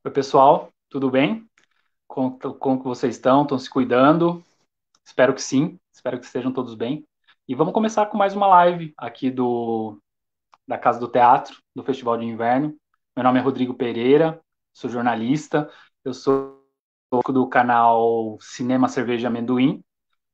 Oi, pessoal, tudo bem? Como que vocês estão? Estão se cuidando? Espero que sim, espero que estejam todos bem. E vamos começar com mais uma live aqui da Casa do Teatro, do Festival de Inverno. Meu nome é Rodrigo Pereira, sou jornalista, eu sou do canal Cinema, Cerveja e Amendoim.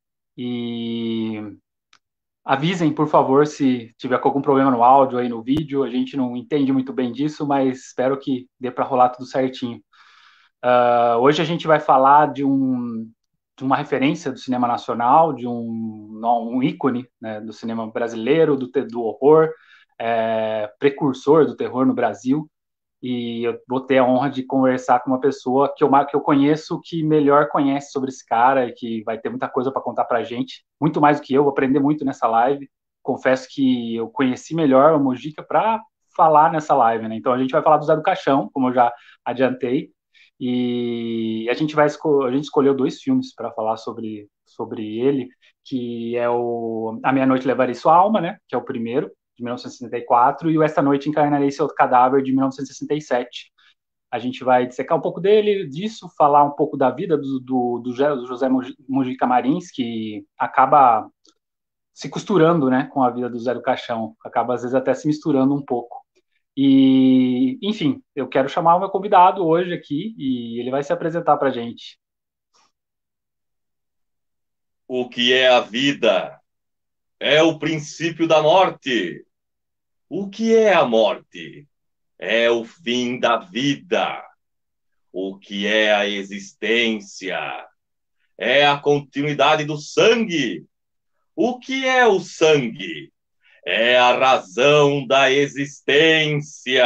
E avisem, por favor, se tiver algum problema no áudio aí no vídeo, a gente não entende muito bem disso, mas espero que dê para rolar tudo certinho. Hoje a gente vai falar de uma referência do cinema nacional, um ícone, né, do cinema brasileiro, do horror, precursor do terror no Brasil. E eu vou ter a honra de conversar com uma pessoa que eu conheço, que melhor conhece sobre esse cara e que vai ter muita coisa para contar para a gente, muito mais do que eu, vou aprender muito nessa live. Confesso que eu conheci melhor o Mojica para falar nessa live, né? Então a gente vai falar do Zé do Caixão, como eu já adiantei, e a gente escolheu dois filmes para falar sobre ele, que é o A Meia-Noite Levarei Sua Alma, né? Que é o primeiro, de 1964, e o Esta Noite Encarnarei Seu Cadáver, de 1967. A gente vai dissecar um pouco disso, falar um pouco da vida do José Mojica Marins, que acaba se costurando, né, com a vida do Zé do Caixão, acaba às vezes até se misturando um pouco. E, enfim, eu quero chamar o meu convidado hoje aqui e ele vai se apresentar para a gente. O que é a vida? É o princípio da morte. O que é a morte? É o fim da vida. O que é a existência? É a continuidade do sangue. O que é o sangue? É a razão da existência.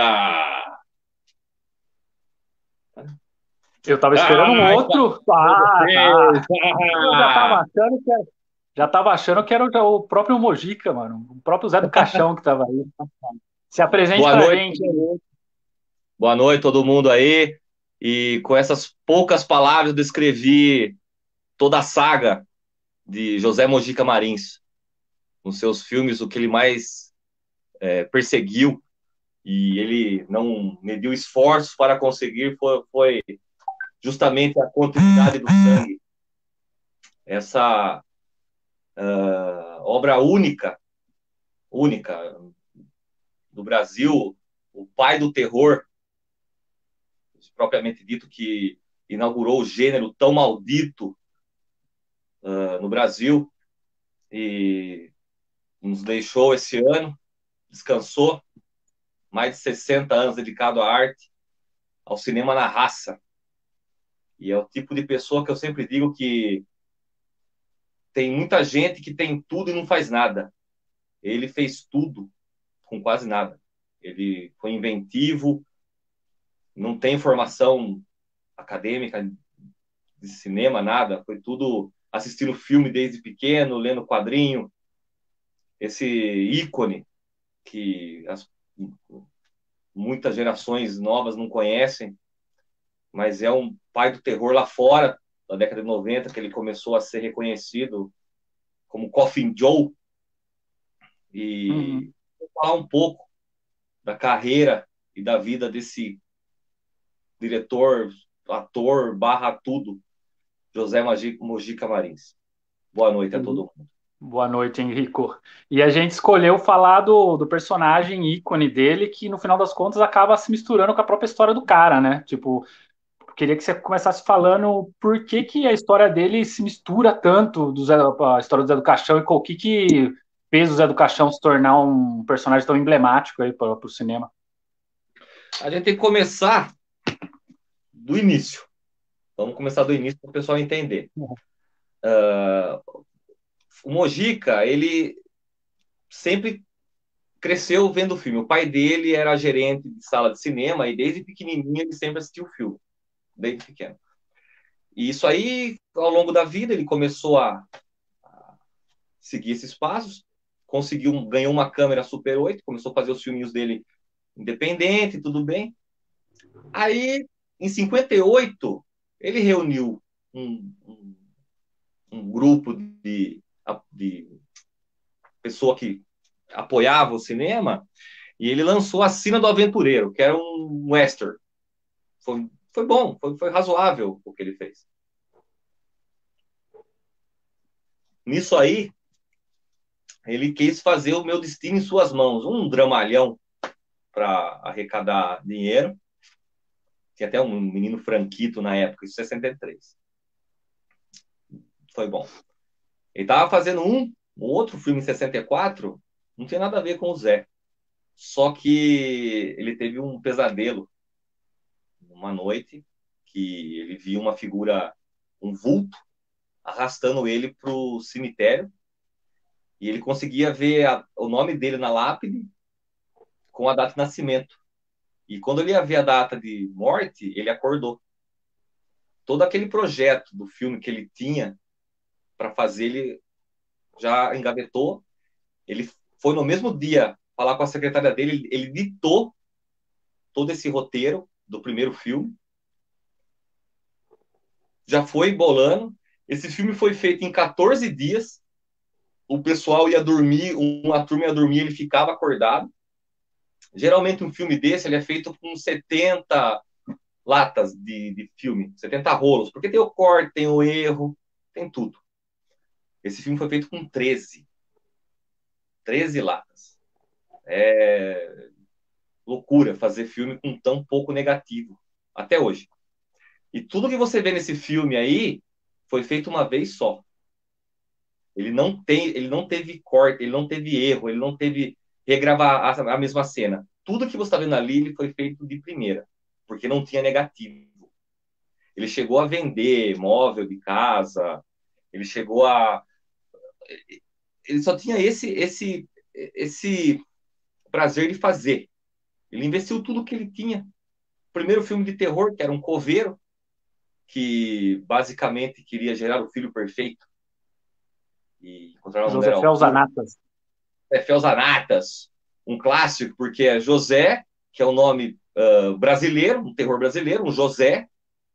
Eu estava esperando um Ai, outro. com Ah, tá. vocês! Eu já tava achando que era o próprio Mojica, mano. O próprio Zé do Caixão que estava aí. Se apresente Boa pra noite, gente. todo mundo. Boa noite, todo mundo aí. E com essas poucas palavras, eu descrevi toda a saga de José Mojica Marins, nos seus filmes, o que ele mais perseguiu e ele não mediu esforços para conseguir foi justamente a continuidade do sangue. Essa obra única do Brasil, o pai do terror, propriamente dito, que inaugurou o gênero tão maldito no Brasil e nos deixou esse ano, descansou, mais de 60 anos dedicado à arte, ao cinema na raça. E é o tipo de pessoa que eu sempre digo que tem muita gente que tem tudo e não faz nada. Ele fez tudo com quase nada. Ele foi inventivo, não tem formação acadêmica de cinema, nada. Foi tudo assistindo filme desde pequeno, lendo quadrinho. Esse ícone que muitas gerações novas não conhecem, mas é um pai do terror lá fora, da década de 90, que ele começou a ser reconhecido como Coffin Joe. Uhum. E vou falar um pouco da carreira e da vida desse diretor, ator, barra tudo, José Mojica Marins. Boa noite a todo mundo. Boa noite, Henrico. E a gente escolheu falar do personagem ícone dele, que no final das contas acaba se misturando com a própria história do cara, né? Tipo, queria que você começasse falando por que que a história dele se mistura tanto a história do Zé do Caixão e com o que fez o Zé do Caixão se tornar um personagem tão emblemático aí para o cinema. A gente tem que começar do início. Vamos começar do início para o pessoal entender. O Mojica, ele sempre cresceu vendo filme. O pai dele era gerente de sala de cinema e desde pequenininho ele sempre assistiu filme, desde pequeno. E isso aí, ao longo da vida, ele começou a seguir esses passos, ganhou uma câmera Super 8, começou a fazer os filminhos dele independente, tudo bem. Aí, em 58, ele reuniu um grupo de pessoa que apoiava o cinema e ele lançou A Sina do Aventureiro, que era um western. Foi foi bom, foi razoável o que ele fez. Nisso aí, ele quis fazer O Meu Destino em Suas Mãos, um dramalhão para arrecadar dinheiro. Tinha até um menino Franquito na época, em 63. Foi bom. Ele estava fazendo um outro filme em 64, não tinha nada a ver com o Zé. Só que ele teve um pesadelo uma noite, que ele viu uma figura, um vulto, arrastando ele para o cemitério, e ele conseguia ver o nome dele na lápide com a data de nascimento. E quando ele ia ver a data de morte, ele acordou. Todo aquele projeto do filme que ele tinha para fazer, ele já engavetou. Ele foi no mesmo dia falar com a secretária dele, ele ditou todo esse roteiro do primeiro filme. Já foi bolando. Esse filme foi feito em 14 dias. O pessoal ia dormir, uma turma ia dormir, ele ficava acordado. Geralmente um filme desse ele é feito com 70 latas de filme, 70 rolos, porque tem o corte, tem o erro, tem tudo. Esse filme foi feito com 13 latas. É loucura fazer filme com tão pouco negativo, até hoje. E tudo que você vê nesse filme aí foi feito uma vez só. Ele não teve corte, ele não teve erro, ele não teve regravar a mesma cena. Tudo que você está vendo ali ele foi feito de primeira, porque não tinha negativo. Ele chegou a vender móvel de casa, ele chegou a ele só tinha esse prazer de fazer. Ele investiu tudo que ele tinha. O primeiro filme de terror, que era um coveiro, que basicamente queria gerar o filho perfeito e encontrar uma mulher à José altura. Zanatas. Felzanatas, um clássico, porque é José, que é o nome brasileiro, um terror brasileiro, um José,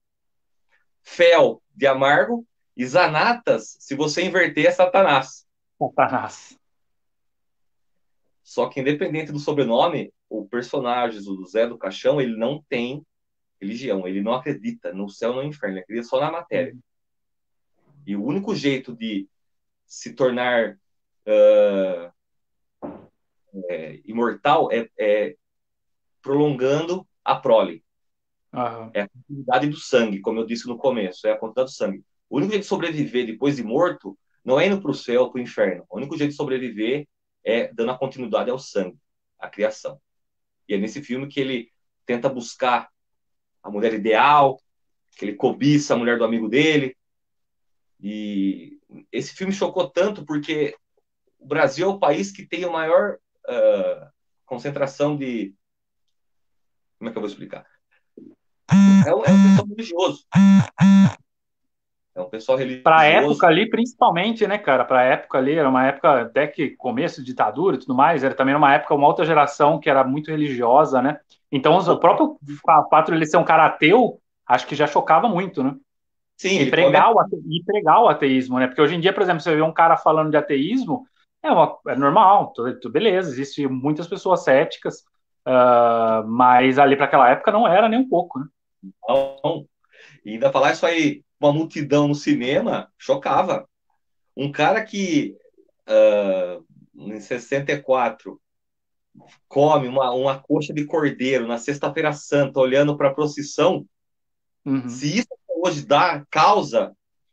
Fel de amargo, e Zanatas, se você inverter, é Satanás. Satanás. Só que independente do sobrenome, o personagem do Zé do Caixão, ele não tem religião, ele não acredita no céu ou no inferno, ele acredita só na matéria. E o único jeito de se tornar imortal é prolongando a prole. Uhum. É a quantidade do sangue, como eu disse no começo, é a quantidade do sangue. O único jeito de sobreviver depois de morto não é indo para o céu ou para o inferno. O único jeito de sobreviver é dando a continuidade ao sangue, à criação. E é nesse filme que ele tenta buscar a mulher ideal, que ele cobiça a mulher do amigo dele. E esse filme chocou tanto porque o Brasil é o país que tem a maior concentração de... Como é que eu vou explicar? É um pessoal religioso. É um pessoal Para a religioso. época ali, principalmente, né, cara? Para a época ali, era uma época até que começo de ditadura e tudo mais, era também uma época, uma outra geração que era muito religiosa, né? Então, o próprio fato de ele ser um cara ateu, acho que já chocava muito, né? Sim, E ele come. e pregar o ateísmo, né? Porque hoje em dia, por exemplo, você vê um cara falando de ateísmo, é normal, beleza, existem muitas pessoas céticas, mas ali para aquela época não era nem um pouco, né? Não. E ainda falar isso aí, uma multidão no cinema, chocava. Um cara que em 64 come uma coxa de cordeiro na Sexta-feira Santa, olhando para a procissão, Uhum. se isso hoje dá causa,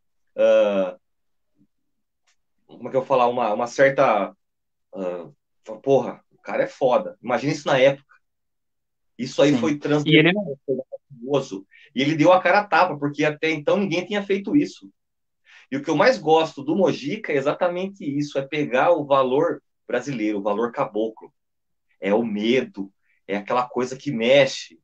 como é que eu vou falar, uma certa. Porra, o cara é foda. Imagina isso na época. Isso aí Sim. foi E ele transgredido, não. foi famoso. E ele deu a cara a tapa, porque até então ninguém tinha feito isso. E o que eu mais gosto do Mojica é exatamente isso: é pegar o valor brasileiro, o valor caboclo. É o medo, é aquela coisa que mexe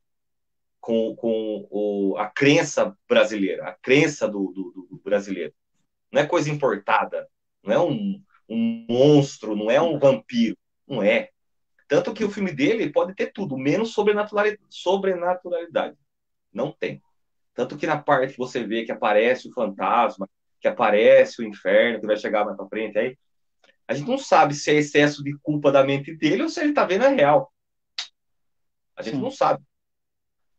com a crença brasileira, a crença do brasileiro. Não é coisa importada, não é um monstro, não é um vampiro, não é. Tanto que o filme dele pode ter tudo, menos sobrenaturalidade. Não tem. Tanto que na parte que você vê que aparece o fantasma, que aparece o inferno, que vai chegar mais pra frente, aí a gente não sabe se é excesso de culpa da mente dele ou se ele tá vendo a real. A gente não Sim. sabe.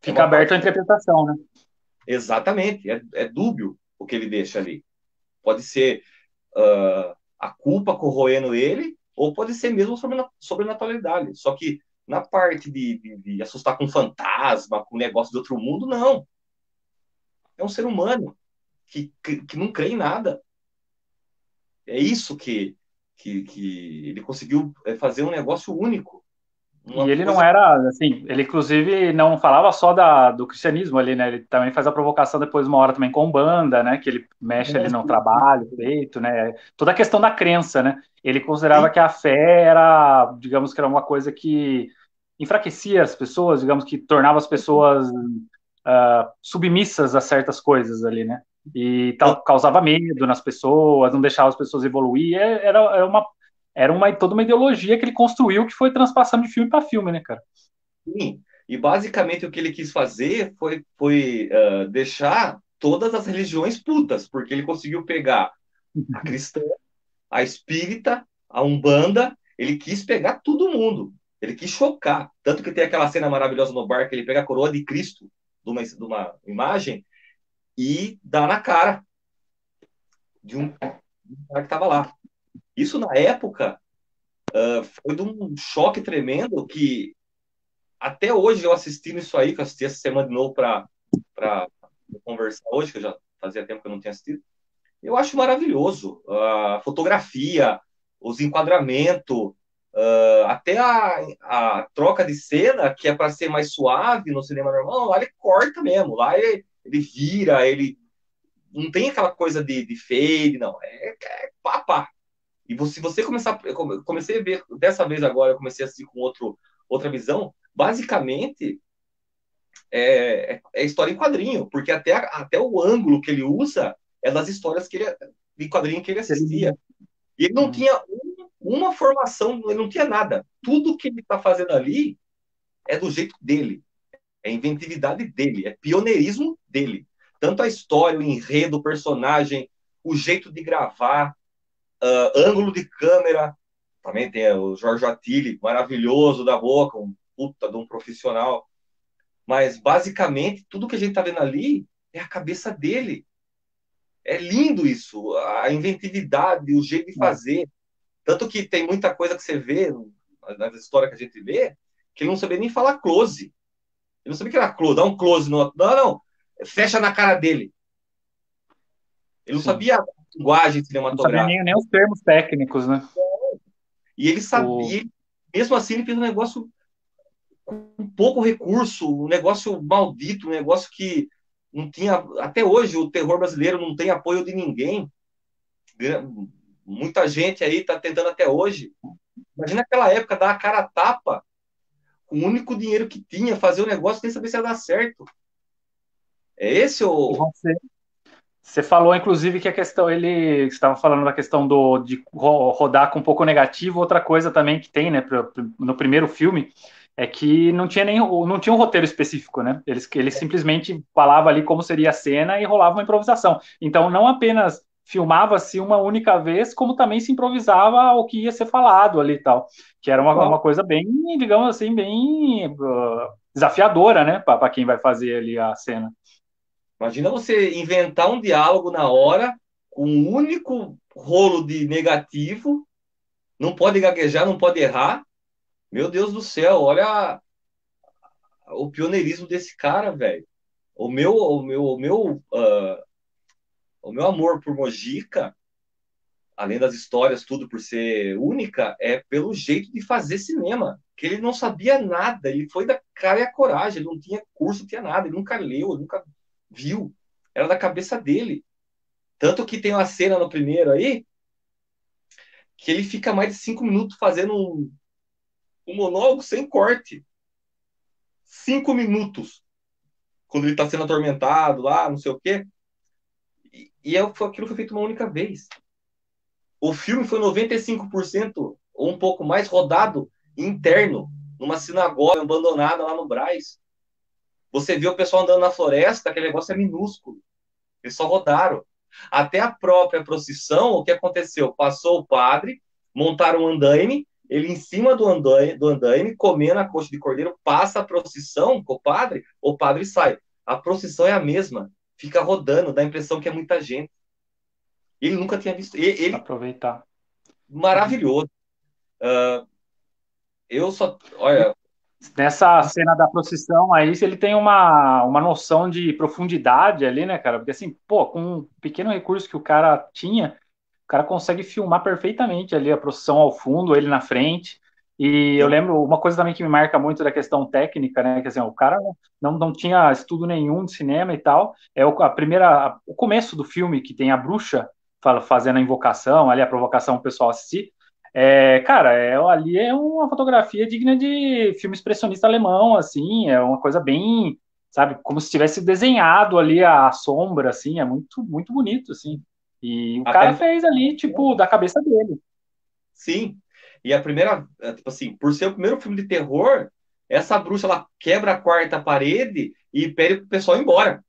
É Fica uma aberto parte. à interpretação, né? Exatamente, é dúbio o que ele deixa ali. Pode ser a culpa corroendo ele, ou pode ser mesmo sobrenaturalidade. Só que na parte de assustar com fantasma, com negócio de outro mundo, não. É um ser humano que não crê em nada. É isso que ele conseguiu fazer um negócio único. E Uma ele não coisa. era, assim, ele inclusive não falava só do cristianismo ali, né? Ele também faz a provocação depois, uma hora também com banda, né? Que ele mexe ali no trabalho feito, né? Toda a questão da crença, né? Ele considerava Sim, que a fé era, digamos que era uma coisa que enfraquecia as pessoas, digamos que tornava as pessoas submissas a certas coisas ali, né? E tal, causava medo nas pessoas, não deixava as pessoas evoluir. Era toda uma ideologia que ele construiu que foi transpassando de filme para filme, né, cara? sim. E basicamente o que ele quis fazer foi deixar todas as religiões putas, porque ele conseguiu pegar a cristã, a espírita, a umbanda, ele quis pegar todo mundo. Ele quis chocar. Tanto que tem aquela cena maravilhosa no bar que ele pega a coroa de Cristo de uma imagem e dá na cara de um cara que estava lá. Isso na época foi de um choque tremendo que até hoje eu assistindo isso aí, que eu assisti essa semana de novo para conversar hoje, que eu já fazia tempo que eu não tinha assistido. Eu acho maravilhoso a fotografia, os enquadramentos, até a troca de cena, que é para ser mais suave no cinema normal, lá ele corta mesmo, lá ele vira, ele não tem aquela coisa de fade, não, é pá, pá. E você começar, eu comecei a ver, dessa vez agora, eu comecei a assistir com outra visão, basicamente é história em quadrinho, porque até o ângulo que ele usa é das histórias de quadrinho que ele assistia. E ele não tinha uma formação, ele não tinha nada. Tudo que ele está fazendo ali é do jeito dele, é inventividade dele, é pioneirismo dele. Tanto a história, o enredo, o personagem, o jeito de gravar, ângulo de câmera. Também tem o Jorge Attili, maravilhoso da boca, um puta de um profissional. Mas, basicamente, tudo que a gente está vendo ali é a cabeça dele. É lindo isso, a inventividade, o jeito de fazer. Tanto que tem muita coisa que você vê nas histórias que a gente vê, que ele não sabia nem falar close. Ele não sabia que era close, dá um close no. Não, não. Fecha na cara dele. Ele não Sim. sabia a linguagem Não sabia cinematográfica. nem os termos técnicos, né? E ele O, sabia, mesmo assim, ele fez um negócio com pouco recurso, um negócio maldito, um negócio que não tinha. Até hoje, o terror brasileiro não tem apoio de ninguém. Muita gente aí está tentando até hoje. Imagina aquela época, dar a cara a tapa, com o único dinheiro que tinha, fazer o negócio, nem saber se ia dar certo. É esse e o. você falou, inclusive, que a questão, ele estava falando da questão de rodar com um pouco negativo. Outra coisa também que tem, né, no primeiro filme, é que não tinha um roteiro específico, né? Eles simplesmente falava ali como seria a cena e rolava uma improvisação. Então, não apenas filmava-se uma única vez, como também se improvisava o que ia ser falado ali e tal, que era uma coisa bem, digamos assim, bem desafiadora, né, para quem vai fazer ali a cena. Imagina você inventar um diálogo na hora, com um único rolo de negativo, não pode gaguejar, não pode errar. Meu Deus do céu, olha o pioneirismo desse cara, velho. O meu amor por Mojica, além das histórias, tudo por ser única, é pelo jeito de fazer cinema. Que ele não sabia nada, ele foi da cara e a coragem, ele não tinha curso, não tinha nada, ele nunca leu, ele nunca viu. Era da cabeça dele. Tanto que tem uma cena no primeiro aí, que ele fica mais de 5 minutos fazendo um monólogo sem corte. 5 minutos. Quando ele está sendo atormentado lá, não sei o quê. Aquilo foi feito uma única vez. O filme foi 95% ou um pouco mais rodado interno, numa sinagoga abandonada lá no Brás. Você vê o pessoal andando na floresta, aquele negócio é minúsculo. Eles só rodaram. Até a própria procissão, o que aconteceu? Passou o padre, montaram um andaime ele em cima do andaime, comendo a coxa de cordeiro, passa a procissão com o padre sai. A procissão é a mesma, fica rodando, dá a impressão que é muita gente. Ele nunca tinha visto. Ele, Aproveitar. maravilhoso. Eu só. Olha. Nessa cena da procissão aí, ele tem uma noção de profundidade ali, né, cara? Porque assim, pô, com um pequeno recurso que o cara tinha, o cara consegue filmar perfeitamente ali a procissão ao fundo, ele na frente. E eu Sim, lembro uma coisa também que me marca muito da questão técnica, né? Que assim, o cara não tinha estudo nenhum de cinema e tal. É o começo do filme que tem a bruxa fazendo a invocação, ali a provocação o pessoal assistir. Cara, ali é uma fotografia digna de filme expressionista alemão, assim, é uma coisa bem, sabe, como se tivesse desenhado ali a sombra, assim, é muito, muito bonito, assim. E o cara a, fez ali, tipo, da cabeça dele. sim. E a primeira, tipo assim, por ser o primeiro filme de terror, essa bruxa ela quebra a quarta parede e pede pro pessoal ir embora.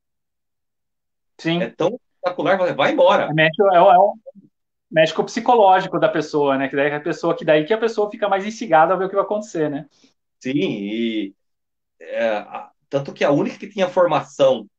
É Sim, tão espetacular, vai embora. mexe com o psicológico da pessoa, né? Que daí que a pessoa fica mais instigada a ver o que vai acontecer, né? Sim, tanto que a única que tinha formação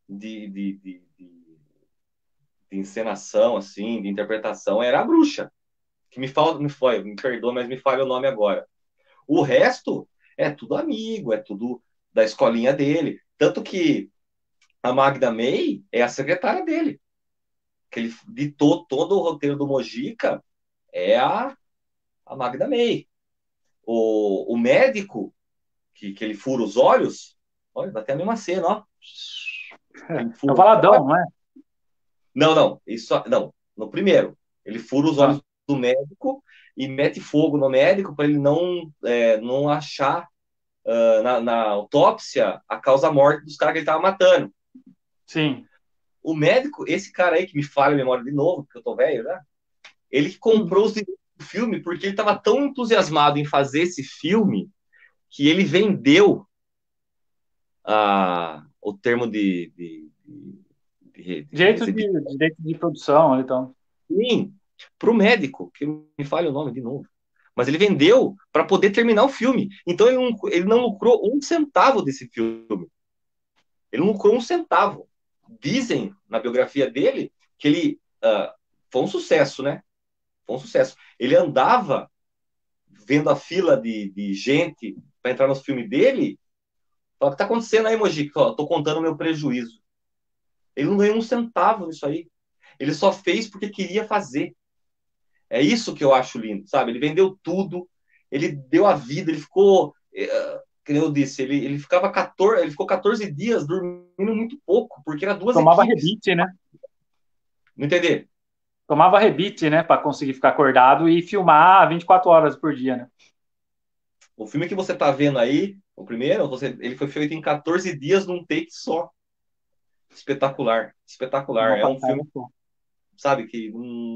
de encenação, assim, de interpretação, era a bruxa. Que me perdoa, mas me falha o nome agora. O resto é tudo amigo, é tudo da escolinha dele. Tanto que a Magda May é a secretária dele. Que ele ditou todo o roteiro do Mojica, é a Magda May. O médico, que ele fura os olhos, olha, dá até a mesma cena, ó. Que ele É o fura os olhos. Valadão, não é? Não, isso, não, no primeiro. Ele fura os Ah, olhos do médico e mete fogo no médico para ele não achar na autópsia a causa morte dos caras que ele estava matando. sim. O médico, esse cara aí que me falha a memória de novo, porque eu tô velho, né? Ele comprou os direitos do filme porque ele estava tão entusiasmado em fazer esse filme que ele vendeu o termo Direito de produção, então. para o médico, que me falha o nome de novo. Mas ele vendeu para poder terminar o filme. Então ele não lucrou um centavo desse filme. Ele não lucrou um centavo. Dizem na biografia dele que ele foi um sucesso, né? Foi um sucesso. Ele andava vendo a fila de gente para entrar nos filmes dele. Fala, o que está acontecendo aí, Mojica? Estou contando o meu prejuízo. Ele não ganhou um centavo nisso aí. Ele só fez porque queria fazer. É isso que eu acho lindo, sabe? Ele vendeu tudo, ele deu a vida, ele ficou, como eu disse, ele ficou 14 dias dormindo muito pouco, porque era duas Tomava equipes. rebite, né? Não entender? Tomava rebite, né, para conseguir ficar acordado e filmar 24 horas por dia, né? O filme que você tá vendo aí, o primeiro, ele foi feito em 14 dias num take só. Espetacular, espetacular. Uma É um passada filme, só. sabe, que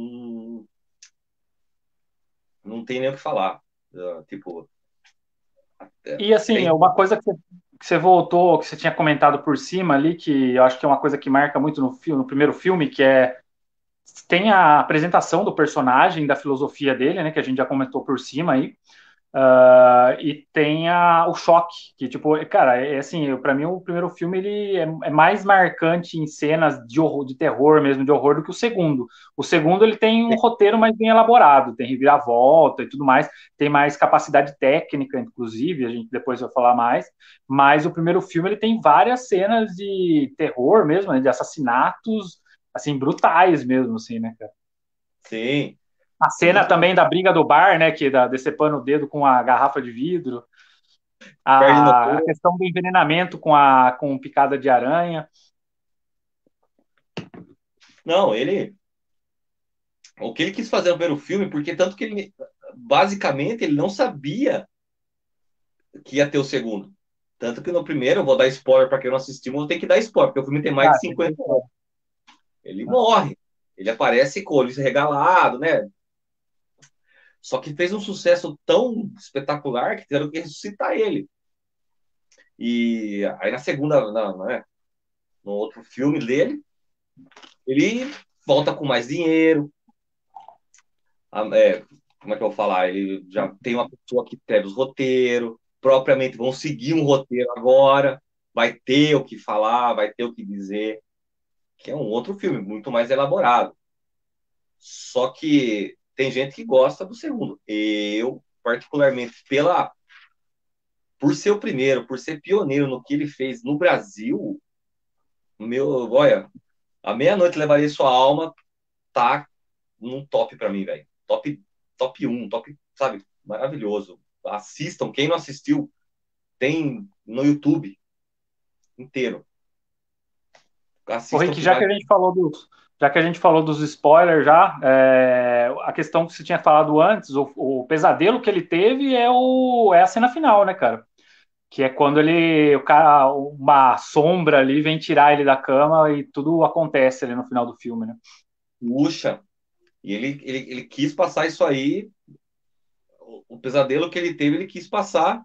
não tem nem o que falar. Tipo, E assim, é, é uma coisa que você voltou, que você tinha comentado por cima ali, que eu acho que é uma coisa que marca muito no filme, no primeiro filme, que é tem a apresentação do personagem, da filosofia dele, né, que a gente já comentou por cima aí. E tem o choque, que, tipo, cara, assim, para mim o primeiro filme ele é mais marcante em cenas de horror, de terror mesmo, de horror, do que o segundo. O segundo ele tem um roteiro mais bem elaborado, tem reviravolta e tudo mais, tem mais capacidade técnica, inclusive, a gente depois vai falar mais, mas o primeiro filme ele tem várias cenas de terror mesmo, né, de assassinatos, assim, brutais mesmo, assim, né, cara? sim. A cena também da briga do bar, né, que decepando o dedo com a garrafa de vidro, Perde no a questão do envenenamento com picada de aranha. Não, o que ele quis fazer no primeiro filme, porque tanto que ele, basicamente, ele não sabia que ia ter o segundo. Tanto que no primeiro, eu vou dar spoiler para quem não assistiu, mas eu tenho que dar spoiler, porque o filme tem mais de Ah, tem que 50 ser. anos. Ele morre. Ele aparece com o olho regalado, né? Só que fez um sucesso tão espetacular que tiveram que ressuscitar ele. E aí na segunda, né, no outro filme dele, ele volta com mais dinheiro, como é que eu vou falar? Ele já tem uma pessoa que escreve os roteiros, propriamente vão seguir um roteiro agora, vai ter o que falar, vai ter o que dizer, que é um outro filme, muito mais elaborado. Só que tem gente que gosta do segundo. Eu, particularmente, por ser o primeiro, por ser pioneiro no que ele fez no Brasil, olha, a meia-noite levaria sua alma, tá num top pra mim, velho. Top um top, sabe? Maravilhoso. Assistam, quem não assistiu, tem no YouTube inteiro. Ô, Assistam Rick, que vale. já que a gente falou dos spoilers já, a questão que você tinha falado antes, o pesadelo que ele teve é a cena final, né, cara? Que é quando uma sombra ali vem tirar ele da cama e tudo acontece ali no final do filme, né? Puxa, e ele quis passar isso aí, o pesadelo que ele teve, ele quis passar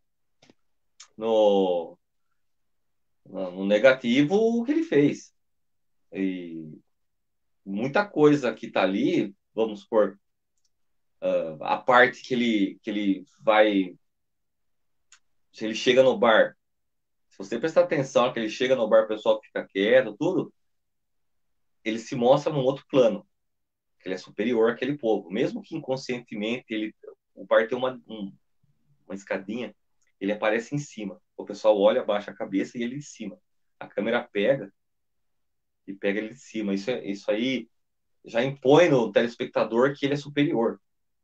no, no negativo o que ele fez. E muita coisa que tá ali, vamos supor, a parte que ele vai. Se ele chega no bar, se você prestar atenção que ele chega no bar, o pessoal fica quieto, tudo, ele se mostra num outro plano, que ele é superior àquele povo. Mesmo que inconscientemente o bar tem uma escadinha, ele aparece em cima. O pessoal olha, abaixa a cabeça e ele em cima. A câmera pega e pega ele de cima. Isso aí já impõe no telespectador que ele é superior.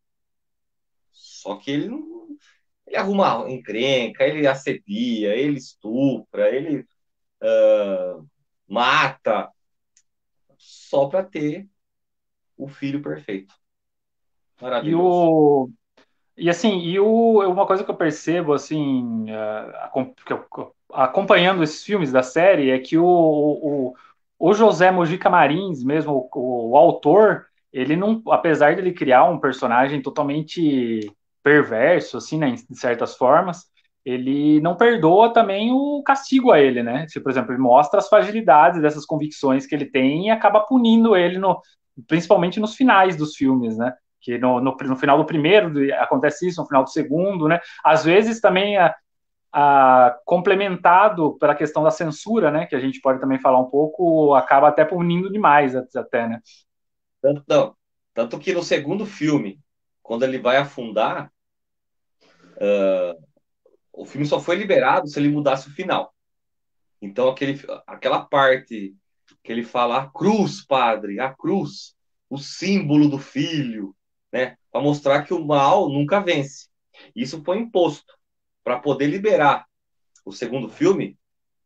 Só que ele não, ele arruma encrenca, ele assedia, ele estupra, ele mata, só para ter o filho perfeito. E Maravilhoso. o E assim, uma coisa que eu percebo, assim, acompanhando esses filmes da série, é que o José Mojica Marins, mesmo, o autor, ele não, apesar de ele criar um personagem totalmente perverso, assim, né, de certas formas, ele não perdoa também o castigo a ele, né? Se, por exemplo, ele mostra as fragilidades dessas convicções que ele tem e acaba punindo ele, principalmente nos finais dos filmes, né? Que no final do primeiro acontece isso, no final do segundo, né? Às vezes também complementado pela questão da censura, né? Que a gente pode também falar um pouco, acaba até punindo demais até, né? Não, tanto que no segundo filme, quando ele vai afundar, o filme só foi liberado se ele mudasse o final. Então, aquela parte que ele fala, a cruz, padre, a cruz, o símbolo do filho, né? Para mostrar que o mal nunca vence. Isso foi imposto para poder liberar o segundo filme,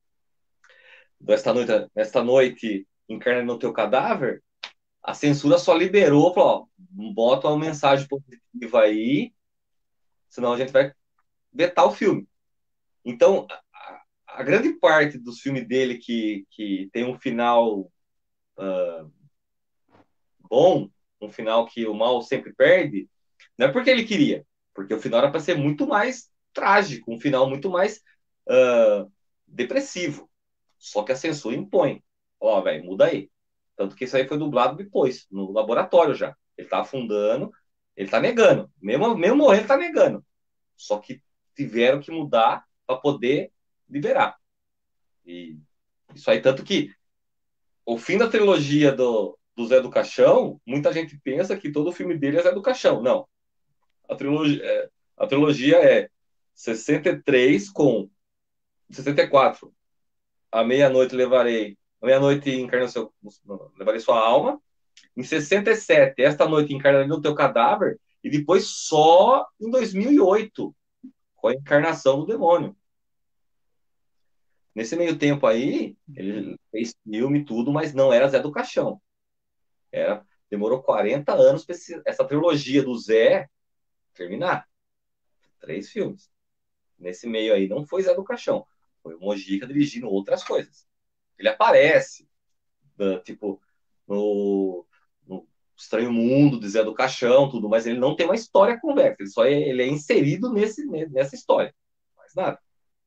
Esta noite encarna no teu cadáver. A censura só liberou, falou, ó, bota uma mensagem positiva aí, senão a gente vai vetar o filme. Então, a grande parte dos filmes dele que tem um final bom, um final que o mal sempre perde, não é porque ele queria, porque o final era para ser muito mais trágico, um final muito mais depressivo. Só que a censura impõe. Ó, velho, muda aí. Tanto que isso aí foi dublado depois, no laboratório já. Ele tá afundando, ele tá negando. Mesmo morrer, ele tá negando. Só que tiveram que mudar para poder liberar. E isso aí, tanto que o fim da trilogia do Zé do Caixão, muita gente pensa que todo o filme dele é Zé do Caixão. Não. A trilogia é 63 com 64. À meia-noite levarei. À meia-noite encarna seu, levarei sua alma. Em 67, esta noite encarnarei no teu cadáver. E depois só em 2008, com a encarnação do demônio. Nesse meio tempo aí, ele fez filme e tudo, mas não era Zé do Caixão. Demorou 40 anos para essa trilogia do Zé terminar. 3 filmes. Nesse meio aí não foi Zé do Caixão. Foi o Mojica dirigindo outras coisas. Ele aparece, tipo, no Estranho Mundo de Zé do Caixão, tudo, mas ele não tem uma história conversa. Ele é inserido nessa história. Mais nada.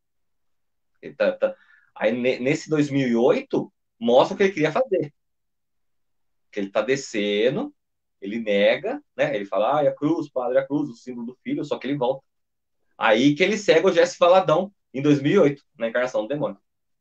Aí, nesse 2008, mostra o que ele queria fazer. Que ele tá descendo Ele nega, né? Ele fala, a cruz, padre, a cruz, o símbolo do filho, só que ele volta. Aí que ele segue o Jesse Valadão, em 2008, na Encarnação do Demônio.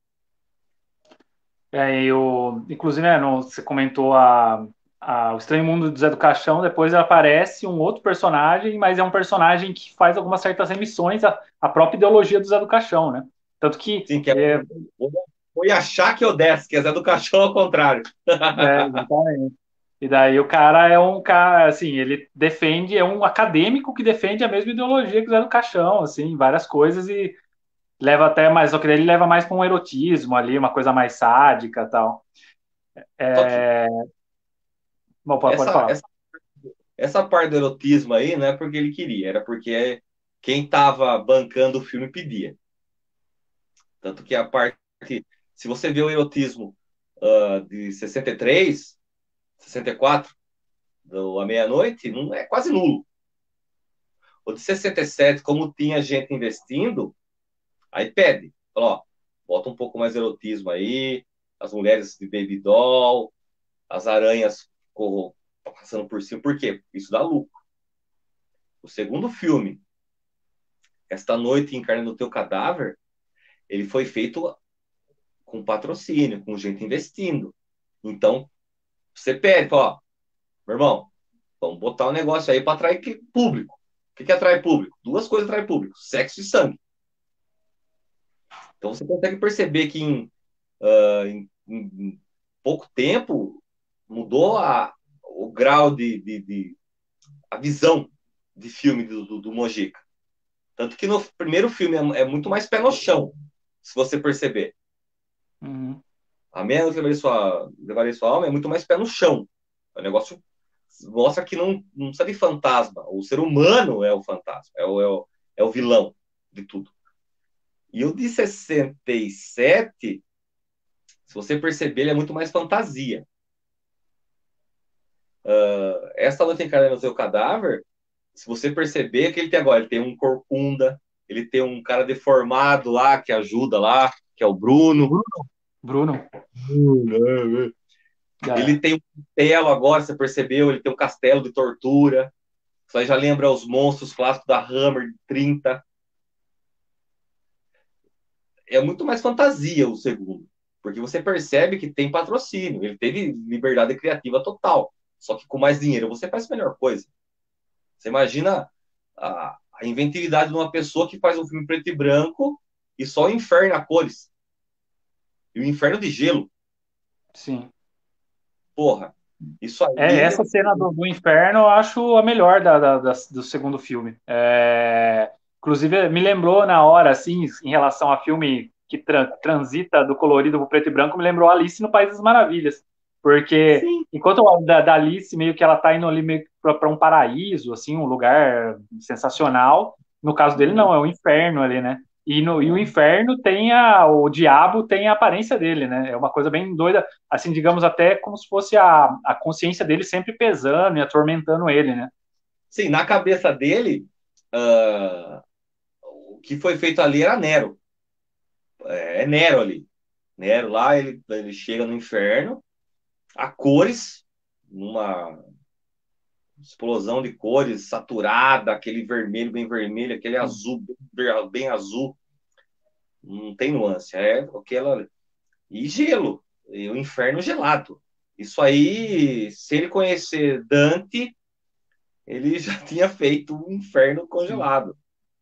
Inclusive, você comentou o Estranho Mundo do Zé do Caixão, depois aparece um outro personagem, mas é um personagem que faz algumas certas remissões à própria ideologia do Zé do Caixão, né? Tanto que Sim, que é foi achar que eu desce, que é Zé do Caixão ao contrário. exatamente. E daí o cara é um cara, assim, ele defende, é um acadêmico que defende a mesma ideologia que o Zé do Caixão, assim, várias coisas e leva até mais, só que daí ele leva mais para um erotismo ali, uma coisa mais sádica e tal. Só que Bom, pode essa, falar. essa, essa parte do erotismo aí não é porque ele queria, era porque quem estava bancando o filme pedia. Tanto que a parte. Se você vê o erotismo de 63, 64, à meia-noite, não é quase nulo. O de 67, como tinha gente investindo, aí pede. Fala, ó, bota um pouco mais de erotismo aí, as mulheres de baby doll, as aranhas passando por cima. Por quê? Isso dá lucro. O segundo filme, Esta Noite Encarna no Teu Cadáver, ele foi feito com patrocínio, com gente investindo. Então, você pede, fala, ó, meu irmão, vamos botar um negócio aí para atrair público. O que atrai público? Duas coisas atraem público: sexo e sangue. Então você consegue perceber que em pouco tempo mudou o grau a visão de filme do Mojica. Tanto que no primeiro filme é muito mais pé no chão, se você perceber. Uhum. A Meia Levarei Sua Alma é muito mais pé no chão. O negócio mostra que não precisa de fantasma. O ser humano é o fantasma, é o vilão de tudo. E o de 67, se você perceber, ele é muito mais fantasia. Esta Noite Encarnada no Seu Cadáver, se você perceber que ele tem agora, ele tem um corcunda, ele tem um cara deformado lá que ajuda lá, que é o Bruno. Bruno. Ele É. tem um castelo agora, você percebeu? Ele tem um castelo de tortura. Isso aí já lembra os monstros clássicos da Hammer de 30. É muito mais fantasia o segundo, porque você percebe que tem patrocínio, ele teve liberdade criativa total. Só que com mais dinheiro você faz a melhor coisa. Você imagina a inventividade de uma pessoa que faz um filme preto e branco e só o inferno a cores. E o inferno de gelo. Sim. Porra, isso aí. Essa cena do inferno eu acho a melhor do segundo filme. Inclusive, me lembrou na hora, assim, em relação a filme que transita do colorido para preto e branco, me lembrou Alice no País das Maravilhas. Porque Sim. enquanto da Alice meio que ela tá indo ali meio para um paraíso, assim, um lugar sensacional, no caso dele não, é o inferno ali, né? E o inferno o diabo tem a aparência dele, né? É uma coisa bem doida, assim, digamos, até como se fosse a consciência dele sempre pesando e atormentando ele, né? Sim, na cabeça dele, o que foi feito ali era Nero. É Nero ali. Nero lá, ele chega no inferno, a cores, numa explosão de cores saturada, aquele vermelho, aquele azul, bem azul. Não tem nuance. É aquela. E gelo. E o inferno gelado. Isso aí, se ele conhecer Dante, ele já tinha feito um inferno Sim. congelado.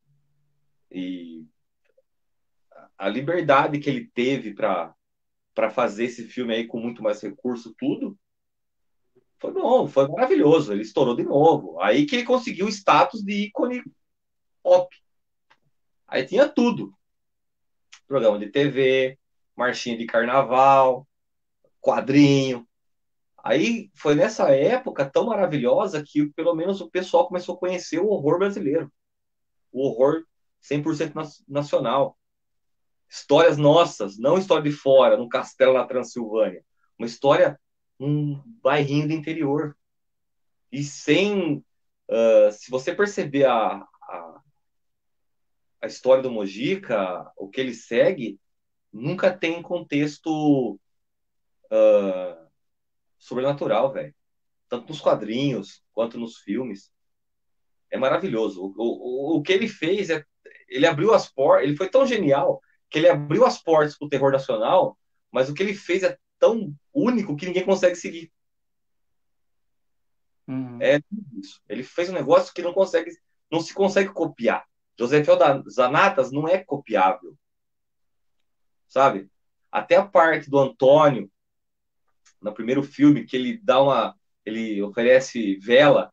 E a liberdade que ele teve para fazer esse filme aí com muito mais recurso, tudo, foi bom, foi maravilhoso. Ele estourou de novo. Aí que ele conseguiu o status de ícone pop. Aí tinha tudo: programa de TV, marchinha de carnaval, quadrinho. Aí foi nessa época tão maravilhosa que pelo menos o pessoal começou a conhecer o horror brasileiro. O horror 100% nacional. Histórias nossas, não história de fora, num castelo na Transilvânia. Uma história num bairrinho do interior. E sem. Se você perceber a história do Mojica, o que ele segue, nunca tem contexto sobrenatural, velho. tanto nos quadrinhos quanto nos filmes. É maravilhoso. O que ele fez ele abriu as portas, ele foi tão genial que ele abriu as portas para o terror nacional, mas o que ele fez é tão único que ninguém consegue seguir. Uhum. É isso. Ele fez um negócio que não se consegue copiar. José Zanatas não é copiável, sabe? Até a parte do Antônio no primeiro filme que ele oferece vela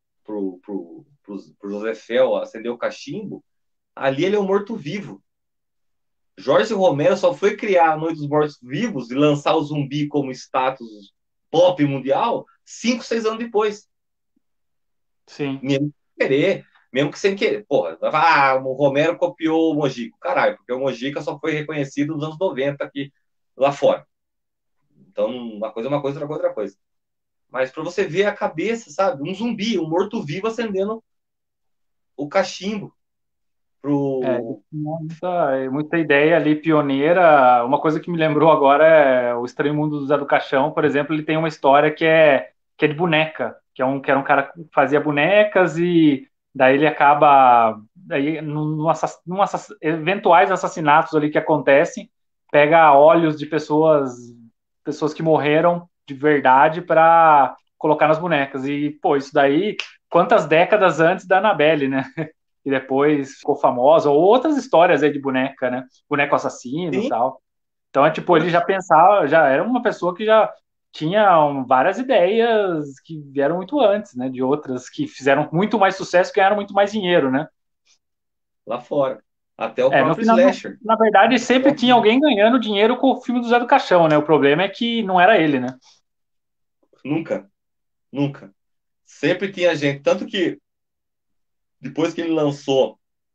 pro José Fel acender o cachimbo, ali ele é um morto-vivo. Jorge Romero só foi criar a Noite dos Mortos-Vivos e lançar o zumbi como status pop mundial 5, 6 anos depois. Sim. Mesmo sem querer, mesmo que sem querer. Porra, o Romero copiou o Mojica. Caralho, porque o Mojica só foi reconhecido nos anos 90 aqui, lá fora. Então, uma coisa é uma coisa, outra coisa é outra coisa. Mas para você ver a cabeça, sabe? Um zumbi, um morto-vivo acendendo o cachimbo Ele pro. tinha muita ideia ali pioneira. Uma coisa que me lembrou agora é o Estranho Mundo do Zé do Caixão, por exemplo, ele tem uma história que é de boneca, que era um cara que fazia bonecas e daí ele acaba daí eventuais assassinatos ali que acontecem, pega olhos de pessoas que morreram de verdade para colocar nas bonecas. E pô, isso daí quantas décadas antes da Annabelle, né? E depois ficou famosa, ou outras histórias aí de boneca, né? Boneco assassino e Sim, tal. Então, é tipo, ele já pensava, já era uma pessoa que já tinha várias ideias que vieram muito antes, né? De outras que fizeram muito mais sucesso e ganharam muito mais dinheiro, né? lá fora. Até o É, no próprio final, Slasher. na verdade, sempre tinha alguém ganhando dinheiro com o filme do Zé do Caixão, né? O problema é que não era ele, né? Nunca, nunca. Sempre tinha gente. Tanto que depois que ele lançou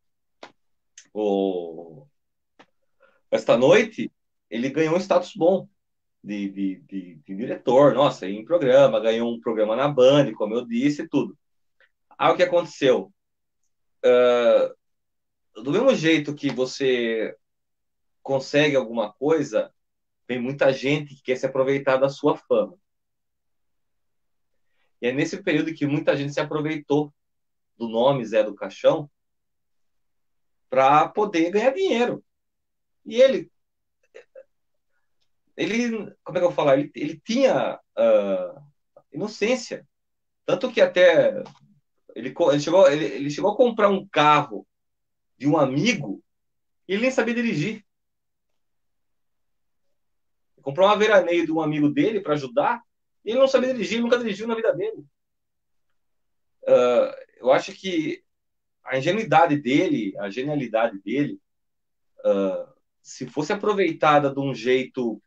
o Esta Noite, ele ganhou um status bom de diretor. Nossa, em programa, ganhou um programa na Band, como eu disse, e tudo. Aí o que aconteceu? Do mesmo jeito que você consegue alguma coisa, tem muita gente que quer se aproveitar da sua fama. E é nesse período que muita gente se aproveitou do nome Zé do Caixão para poder ganhar dinheiro. E como é que eu vou falar? Ele tinha inocência. Tanto que até ele chegou a comprar um carro de um amigo e ele nem sabia dirigir. Ele comprou uma veraneio de um amigo dele para ajudar e ele não sabia dirigir, nunca dirigiu na vida dele. Eu acho que a ingenuidade dele, a genialidade dele, se fosse aproveitada de um jeito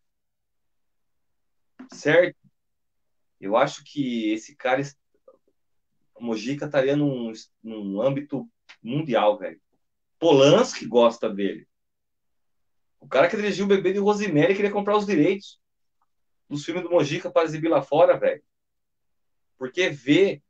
certo, eu acho que esse cara, o Mojica, estaria num âmbito mundial, velho. Polanski gosta dele. O cara que dirigiu o Bebê de Rosemary queria comprar os direitos dos filmes do Mojica para exibir lá fora, velho. Porque vê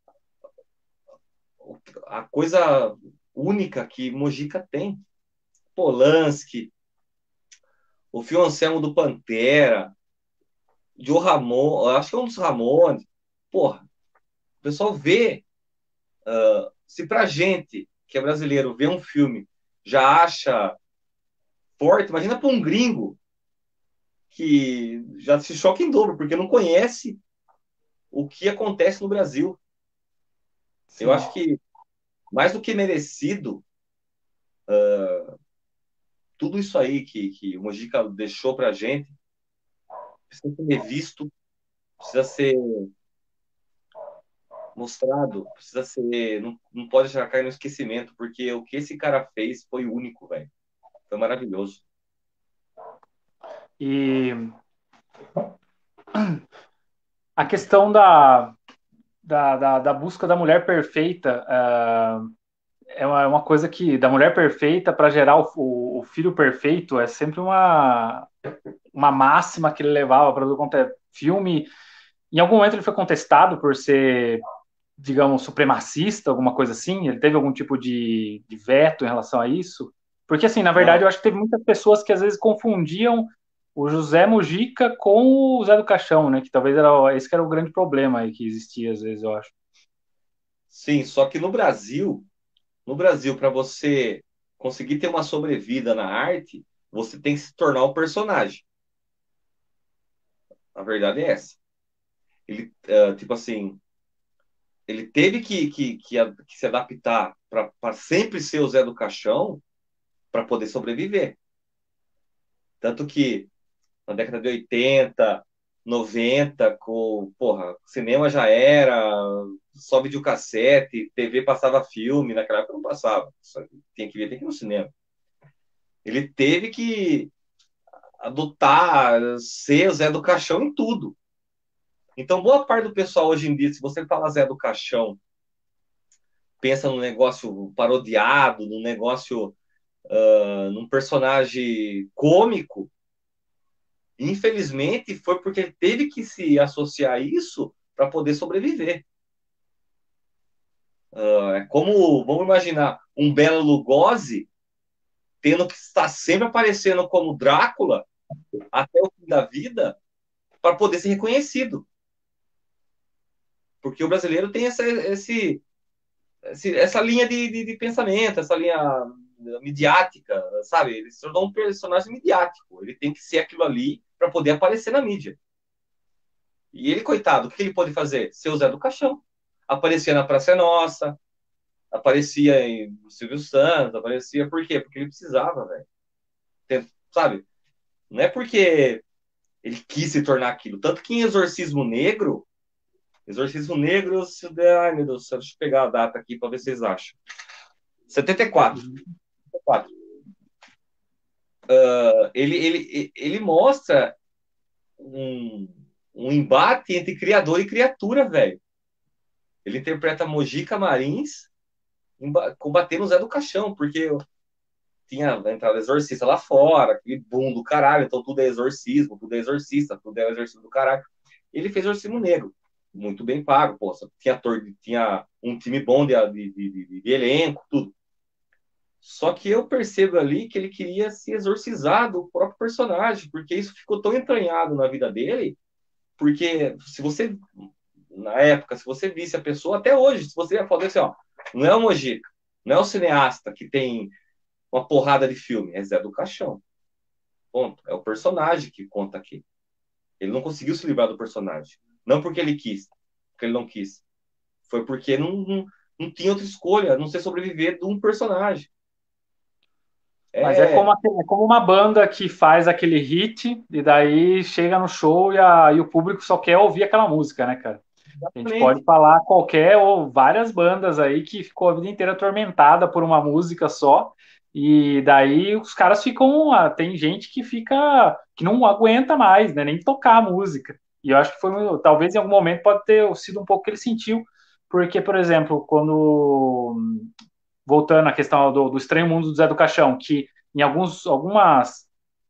a coisa única que Mojica tem. Polanski, o Fio Anselmo do Pantera, Joe Ramon, acho que é um dos Ramones. Porra, o pessoal vê. Se pra gente, que é brasileiro, vê um filme, já acha forte, imagina pra um gringo que já se choca em dobro, porque não conhece o que acontece no Brasil. Eu Sim. acho que, mais do que merecido, tudo isso aí que o Mojica deixou pra gente precisa ser revisto, precisa ser mostrado, precisa ser. Não pode já cair no esquecimento, porque o que esse cara fez foi único, velho. Foi maravilhoso. E a questão da busca da mulher perfeita é uma coisa que, da mulher perfeita para gerar o filho perfeito, é sempre uma máxima que ele levava para todo quanto é filme. Em algum momento ele foi contestado por ser, digamos, supremacista, alguma coisa assim? Ele teve algum tipo de veto em relação a isso? Porque, assim, na verdade, Não, eu acho que teve muitas pessoas que às vezes confundiam o José Mujica com o Zé do Caixão, né? Que talvez era esse que era o grande problema aí que existia às vezes, eu acho. Sim, só que no Brasil, para você conseguir ter uma sobrevida na arte, você tem que se tornar o personagem. A verdade é essa. Ele, tipo assim, ele teve que se adaptar para sempre ser o Zé do Caixão para poder sobreviver. Tanto que na década de 80, 90, porra, cinema já era, só videocassete, TV passava filme, naquela época não passava. Só tinha que ver, tem que ir no cinema. Ele teve que adotar, ser o Zé do Caixão em tudo. Então, boa parte do pessoal hoje em dia, se você fala Zé do Caixão, pensa num negócio parodiado, num negócio, num personagem cômico, infelizmente foi porque ele teve que se associar a isso para poder sobreviver. É como, vamos imaginar, um Bela Lugosi tendo que estar sempre aparecendo como Drácula até o fim da vida para poder ser reconhecido. Porque o brasileiro tem essa linha de pensamento, essa linha midiática, sabe? Ele se tornou um personagem midiático. Ele tem que ser aquilo ali para poder aparecer na mídia. E ele, coitado, o que ele pode fazer? Ser o Zé do Caixão. Aparecia na Praça é Nossa, aparecia em Silvio Santos, aparecia por quê? Porque ele precisava, velho. Sabe? Não é porque ele quis se tornar aquilo. Tanto que em Exorcismo Negro, ai meu Deus, deixa eu pegar a data aqui para ver se vocês acham. 74. 74. Ele mostra um embate entre criador e criatura, velho. Ele interpreta Mojica Marins combatendo o Zé do Caixão, porque tinha entrado exorcista lá fora, aquele boom do caralho, então tudo é exorcismo, tudo é exorcista, tudo é exorcismo do caralho. Ele fez Exorcismo Negro, muito bem pago, pô, tinha um time bom de elenco, tudo. Só que eu percebo ali que ele queria se exorcizar do próprio personagem, porque isso ficou tão entranhado na vida dele, porque se você, na época, se você visse a pessoa, até hoje, se você ia falar assim, ó, não é o Mojica, não é o cineasta que tem uma porrada de filme, é Zé do Caixão. Ponto. É o personagem que conta aqui. Ele não conseguiu se livrar do personagem. Não porque ele quis, porque ele não quis. Foi porque não tinha outra escolha, a não ser sobreviver de um personagem. Mas é É, é como uma banda que faz aquele hit e daí chega no show e o público só quer ouvir aquela música, né, cara? A gente pode exatamente. falar qualquer ou várias bandas aí que ficou a vida inteira atormentada por uma música só. E daí os caras ficam. Tem gente que fica. Que não aguenta mais, né? Nem tocar a música. E eu acho que foi. Talvez em algum momento pode ter sido um pouco que ele sentiu. Porque, por exemplo, quando. Voltando à questão do Estranho Mundo do Zé do Caixão, que em algumas.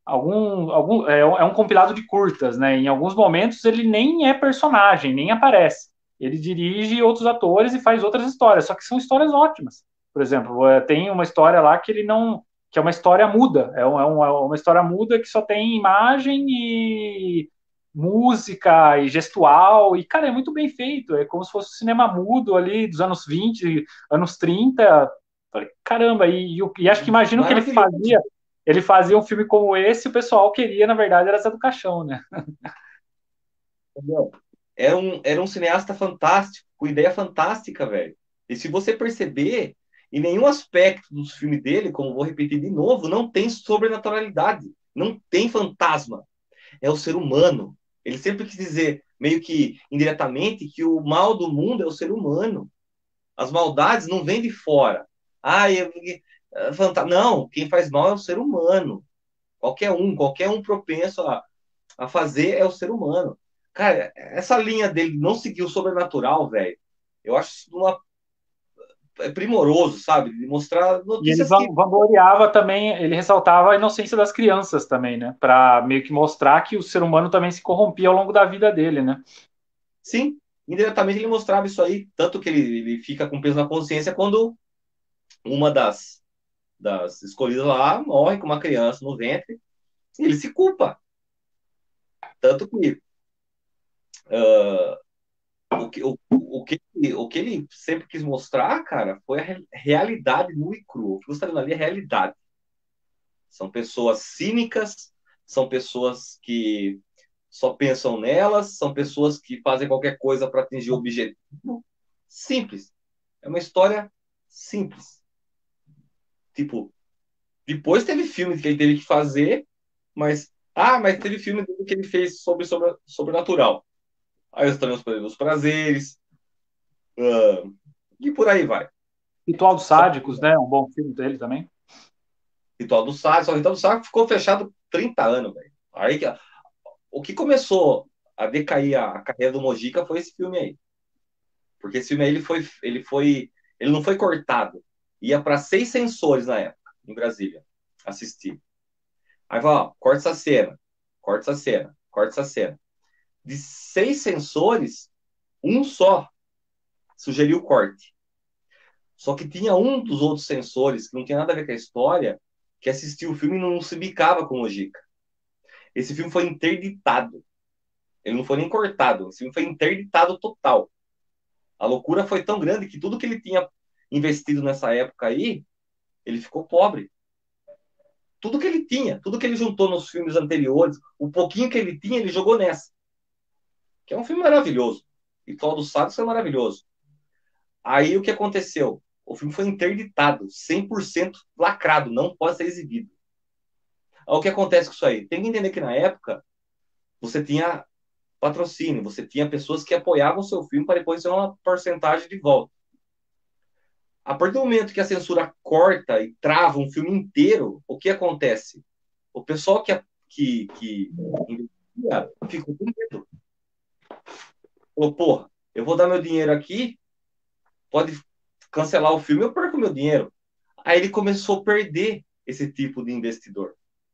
É um compilado de curtas, né? Em alguns momentos ele nem é personagem, nem aparece. Ele dirige outros atores e faz outras histórias, só que são histórias ótimas. Por exemplo, tem uma história lá que ele não. Que é uma história muda. É uma história muda que só tem imagem e música e gestual. E, cara, é muito bem feito. É como se fosse um cinema mudo ali dos anos 20, anos 30. Falei, caramba, e acho que imagino que Maravilhoso. ele fazia um filme como esse, e o pessoal queria, na verdade, era Zé do Caixão, né? Entendeu? Era um cineasta fantástico, com ideia fantástica, velho. E se você perceber, em nenhum aspecto dos filmes dele, como vou repetir de novo, não tem sobrenaturalidade, não tem fantasma. É o ser humano. Ele sempre quis dizer, meio que indiretamente, que o mal do mundo é o ser humano. As maldades não vêm de fora. Ah, não, quem faz mal é o ser humano. Qualquer um propenso a fazer é o ser humano. Cara, essa linha dele não seguir o sobrenatural, velho, eu acho isso é primoroso, sabe? De mostrar E ele notícias que, vangloriava também, ele ressaltava a inocência das crianças também, né? Para meio que mostrar que o ser humano também se corrompia ao longo da vida dele, né? sim, indiretamente ele mostrava isso aí. Tanto que ele fica com peso na consciência quando uma das escolhidas lá morre com uma criança no ventre e ele se culpa. Tanto que o que ele sempre quis mostrar, cara, foi a realidade nua e crua. O que você está vendo ali é a realidade. São pessoas cínicas, são pessoas que só pensam nelas, são pessoas que fazem qualquer coisa para atingir o objetivo. Simples. É uma história simples. Tipo, depois teve filme que ele teve que fazer, mas teve filme dele que ele fez sobre sobrenatural. Aí os Três dos Prazeres, e por aí vai. Ritual dos Só Sádicos, né? Um bom filme dele também. Ritual do Sábio, só o Ritual do Sábio ficou fechado 30 anos, velho. Aí o que começou a decair a carreira do Mojica foi esse filme aí. Porque esse filme aí ele não foi cortado. Ia para 6 sensores na época, em Brasília, assistir. Aí vai, ó, corta essa cena, corta essa cena, corta essa cena. De 6 sensores, um só sugeriu o corte. Só que tinha um dos outros sensores, que não tinha nada a ver com a história, que assistiu o filme e não se bicava com o Mojica. Esse filme foi interditado. Ele não foi nem cortado. Esse filme foi interditado total. A loucura foi tão grande que tudo que ele tinha investido nessa época aí, ele ficou pobre. Tudo que ele tinha, tudo que ele juntou nos filmes anteriores, o pouquinho que ele tinha, ele jogou nessa. Que é um filme maravilhoso. E Todo Sábio é maravilhoso. Aí o que aconteceu? O filme foi interditado, 100% lacrado, não pode ser exibido. Aí, o que acontece com isso aí? Tem que entender que na época você tinha patrocínio, você tinha pessoas que apoiavam o seu filme para depois ter uma porcentagem de volta. A partir do momento que a censura corta e trava um filme inteiro, o que acontece? O pessoal que investia ficou com medo. Falou, porra, eu vou dar meu dinheiro aqui, pode cancelar o filme, eu perco meu dinheiro. Aí ele começou a perder esse tipo de investidor.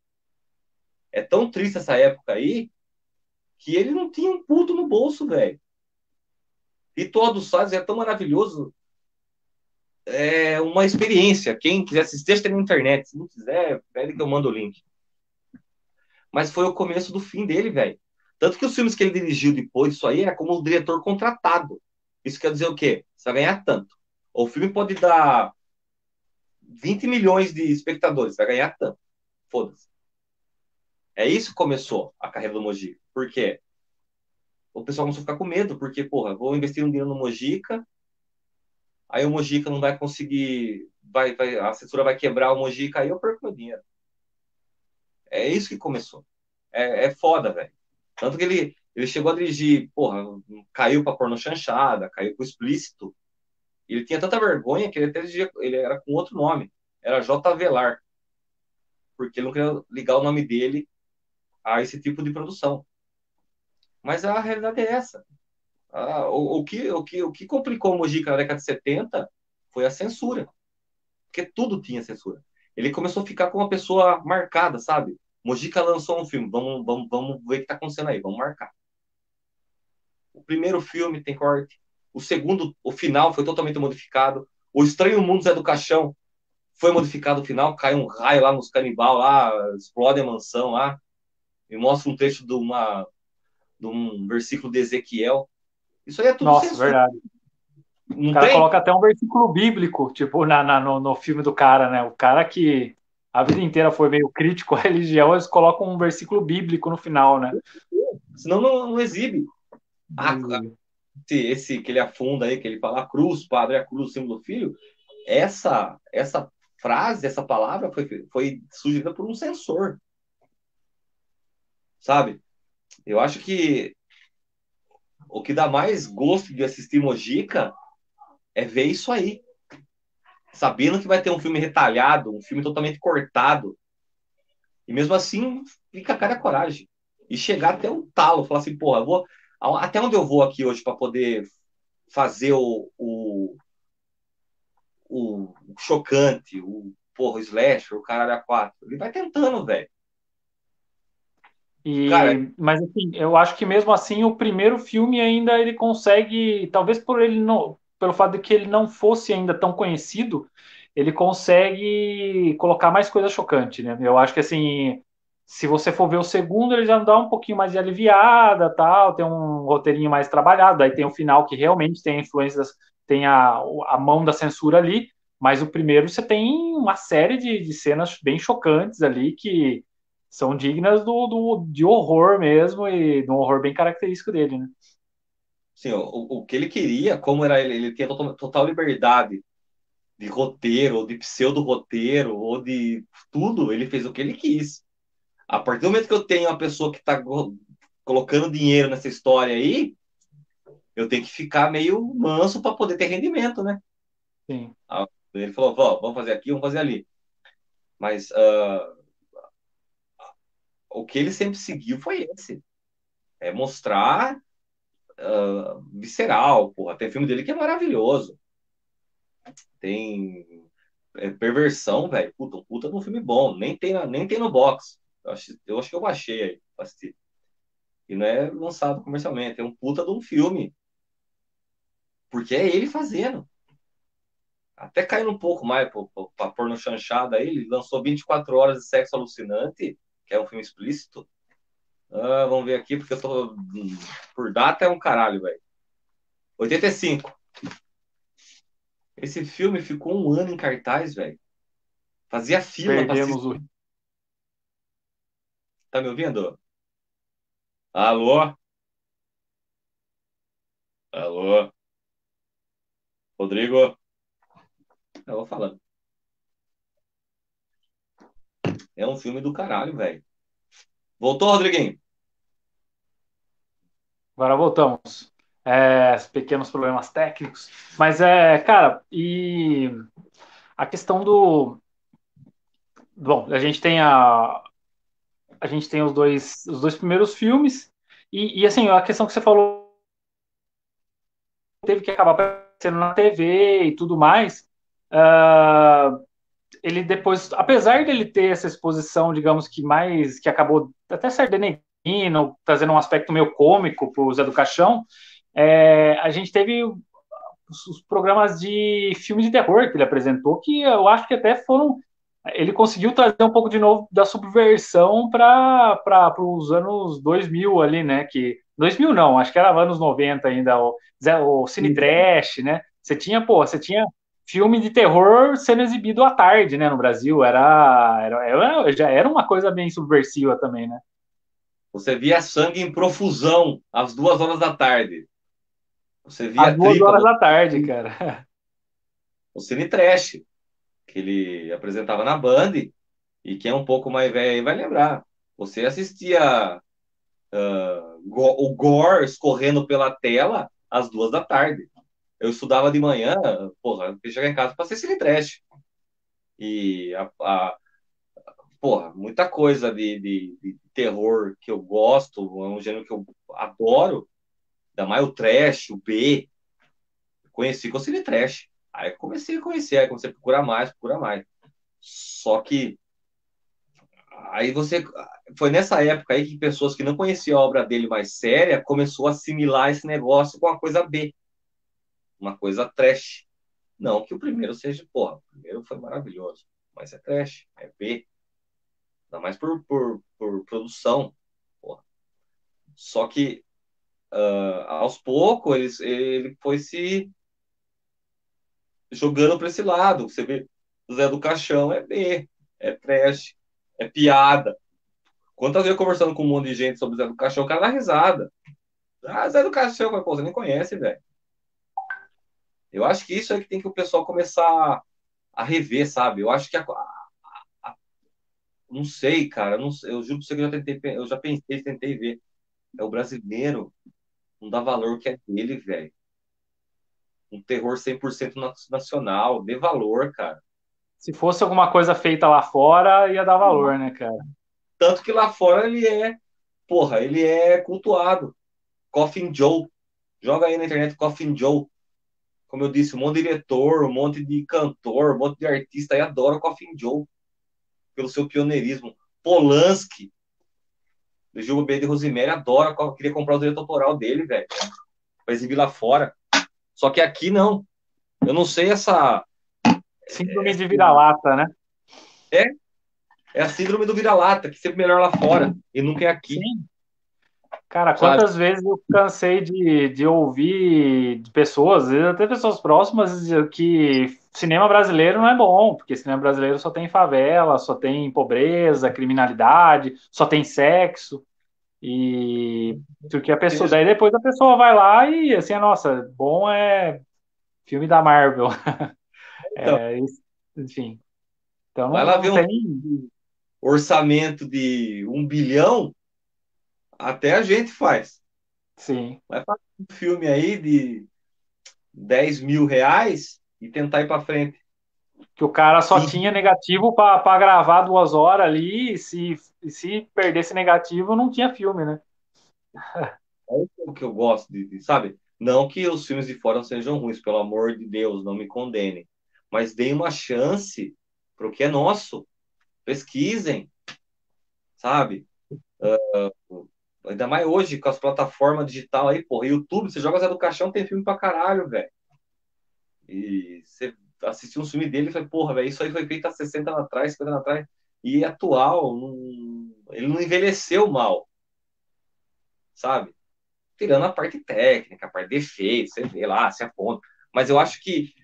É tão triste essa época aí que ele não tinha um puto no bolso, velho. E Todos os Sábios é tão maravilhoso. É uma experiência. Quem quiser assistir, tem na internet. Se não quiser, pede que eu mando o link. Mas foi o começo do fim dele, velho. Tanto que os filmes que ele dirigiu depois disso aí era como um diretor contratado. Isso quer dizer o quê? Você vai ganhar tanto. O filme pode dar 20 milhões de espectadores, vai ganhar tanto. Foda-se. É isso que começou a carreira do Mojica. Por quê? O pessoal começou a ficar com medo, porque, porra, vou investir um dinheiro no Mojica, aí o Mojica não vai conseguir, a censura vai quebrar o Mojica, aí eu perco meu dinheiro. É isso que começou. É foda, velho. Tanto que ele chegou a dirigir, porra, caiu pra porno chanchada, caiu pro explícito. Ele tinha tanta vergonha que ele até dirigia, ele era com outro nome. Era J. Velar. Porque ele não queria ligar o nome dele a esse tipo de produção. Mas a realidade é essa. O que complicou o Mojica na década de 70 foi a censura. Porque tudo tinha censura. Ele começou a ficar com uma pessoa marcada, sabe? Mojica lançou um filme, vamos ver o que está acontecendo aí, vamos marcar. O primeiro filme tem corte, o segundo, o final foi totalmente modificado. O Estranho Mundo Zé do Caixão foi modificado o final, cai um raio lá nos canibal lá, explode a mansão lá, e mostra um trecho de um versículo de Ezequiel. Isso aí é tudo Nossa, censura. verdade. O Não cara tem? coloca até um versículo bíblico, tipo, no filme do cara, né? O cara que a vida inteira foi meio crítico à religião, eles colocam um versículo bíblico no final, né? Senão não exibe. Ah, esse que ele afunda aí, que ele fala a cruz, padre, a cruz, símbolo do filho, essa frase, essa palavra foi sugerida por um censor, sabe? Eu acho que o que dá mais gosto de assistir Mojica é ver isso aí, sabendo que vai ter um filme retalhado, um filme totalmente cortado, e mesmo assim fica a cara a coragem. E chegar até o talo, falar assim, porra, até onde eu vou aqui hoje para poder fazer o chocante, porra, o slasher, o caralho a quatro. Ele vai tentando, velho. Cara, Mas assim, eu acho que mesmo assim o primeiro filme ainda ele consegue, talvez por ele não, pelo fato de que ele não fosse ainda tão conhecido, ele consegue colocar mais coisa chocante, né? Eu acho que assim, se você for ver o segundo, ele já dá um pouquinho mais de aliviada, tal, tem um roteirinho mais trabalhado, aí tem o final que realmente tem a influência, tem a mão da censura ali, mas o primeiro você tem uma série de cenas bem chocantes ali que são dignas de horror mesmo e de um horror bem característico dele, né? Sim, o que ele queria, como era ele tinha total liberdade de roteiro, ou de pseudo-roteiro, ou de tudo, ele fez o que ele quis. A partir do momento que eu tenho uma pessoa que está colocando dinheiro nessa história aí, eu tenho que ficar meio manso para poder ter rendimento, né? Sim. Ele falou, vamos fazer aqui, vamos fazer ali. Mas o que ele sempre seguiu foi esse. É mostrar visceral, porra. Tem filme dele que é maravilhoso. Tem perversão, velho. Puta de um filme bom. Nem tem no box. Eu acho que eu baixei aí pra assistir. E não é lançado comercialmente. É um puta de um filme. Porque é ele fazendo. Até caindo um pouco mais pra pôr no chanchada aí. Ele lançou 24 Horas de Sexo Alucinante, que é um filme explícito. Vamos ver aqui, porque eu tô. Por data é um caralho, velho. 85. Esse filme ficou um ano em cartaz, velho. Fazia fila pra Perdemos assistir. o. Tá me ouvindo? Alô? Alô? Rodrigo? Eu vou falando. É um filme do caralho, velho. Voltou, Rodriguinho? Agora voltamos. Pequenos problemas técnicos. Mas cara, e a questão do. Bom, a gente tem os dois primeiros filmes, e assim, a questão que você falou teve que acabar aparecendo na TV e tudo mais. Ele depois, apesar dele ter essa exposição, digamos que mais, que acabou até ser denegrindo, trazendo um aspecto meio cômico para o Zé do Caixão, a gente teve os programas de filme de terror que ele apresentou, que eu acho que até foram. Ele conseguiu trazer um pouco de novo da subversão para os anos 2000 ali, né? Que 2000 não, acho que era anos 90 ainda, o Cine Trash, né? Você tinha filme de terror sendo exibido à tarde, né? No Brasil, já era uma coisa bem subversiva também, né? Você via sangue em profusão às 2 horas da tarde. Você Às via duas tripa horas no, da tarde, cara. no Cine Trash, que ele apresentava na Band, e quem é um pouco mais velho aí vai lembrar. Você assistia o gore escorrendo pela tela às 2 da tarde. Eu estudava de manhã, porra, eu chegar em casa para ser Cine Trash. E porra, muita coisa de terror que eu gosto, é um gênero que eu adoro, ainda mais o trash, o B. Conheci com o Cine Trash. Aí comecei a conhecer, aí comecei a procurar mais, procurar mais. Só que aí você. Foi nessa época aí que pessoas que não conheciam a obra dele mais séria começou a assimilar esse negócio com uma coisa B, uma coisa trash. Não que o primeiro seja, porra, o primeiro foi maravilhoso, mas é trash, é B, ainda mais por produção, porra. Só que aos poucos ele foi se jogando para esse lado. Você vê, o Zé do Caixão é B, é trash, é piada. Quantas vezes eu conversando com um monte de gente sobre o Zé do Caixão, o cara dá risada. Ah, Zé do Caixão, mas, pô, você nem conhece, velho. Eu acho que isso é que tem que o pessoal começar a rever, sabe? Eu acho que não sei, cara, não sei, eu juro pra você que eu já pensei, tentei ver. É o brasileiro, não dá valor que é dele, velho. Um terror 100% nacional, dê valor, cara. Se fosse alguma coisa feita lá fora, ia dar valor, né, cara? Tanto que lá fora porra, ele é cultuado. Coffin Joe. Joga aí na internet Coffin Joe. Como eu disse, um monte de diretor, um monte de cantor, um monte de artista aí adora o Coffin Joe pelo seu pioneirismo. Polanski, do Gil B. de Rosemary, adora, queria comprar o direito autoral dele, velho, pra exibir lá fora. Só que aqui não. Eu não sei essa. Síndrome de vira-lata, né? É, É a síndrome do vira-lata, que sempre melhor lá fora e nunca é aqui, Sim. Cara, sabe? quantas vezes eu cansei de ouvir de pessoas, às vezes até pessoas próximas, dizer que cinema brasileiro não é bom, porque cinema brasileiro só tem favela, só tem pobreza, criminalidade, só tem sexo. E porque a pessoa, daí depois a pessoa vai lá e assim, nossa, bom é filme da Marvel. Então, Enfim, então vai lá não ver um tem. orçamento de 1 bilhão, até a gente faz. Sim. Vai fazer um filme aí de 10 mil reais e tentar ir para frente. Que o cara só Sim, tinha negativo para gravar 2 horas ali, e se perdesse negativo, não tinha filme, né? é o que eu gosto sabe? Não que os filmes de fora sejam ruins, pelo amor de Deus, não me condenem. Mas deem uma chance para o que é nosso. Pesquisem, sabe? Ainda mais hoje, com as plataformas digital aí, porra. YouTube, você joga Zé do Caixão, tem filme pra caralho, velho. E você assistiu um filme dele e fala, porra, velho, isso aí foi feito há 60 anos atrás, 50 anos atrás. E é atual, ele não envelheceu mal, sabe? Tirando a parte técnica, a parte de efeito, você vê lá, se aponta. Mas eu acho que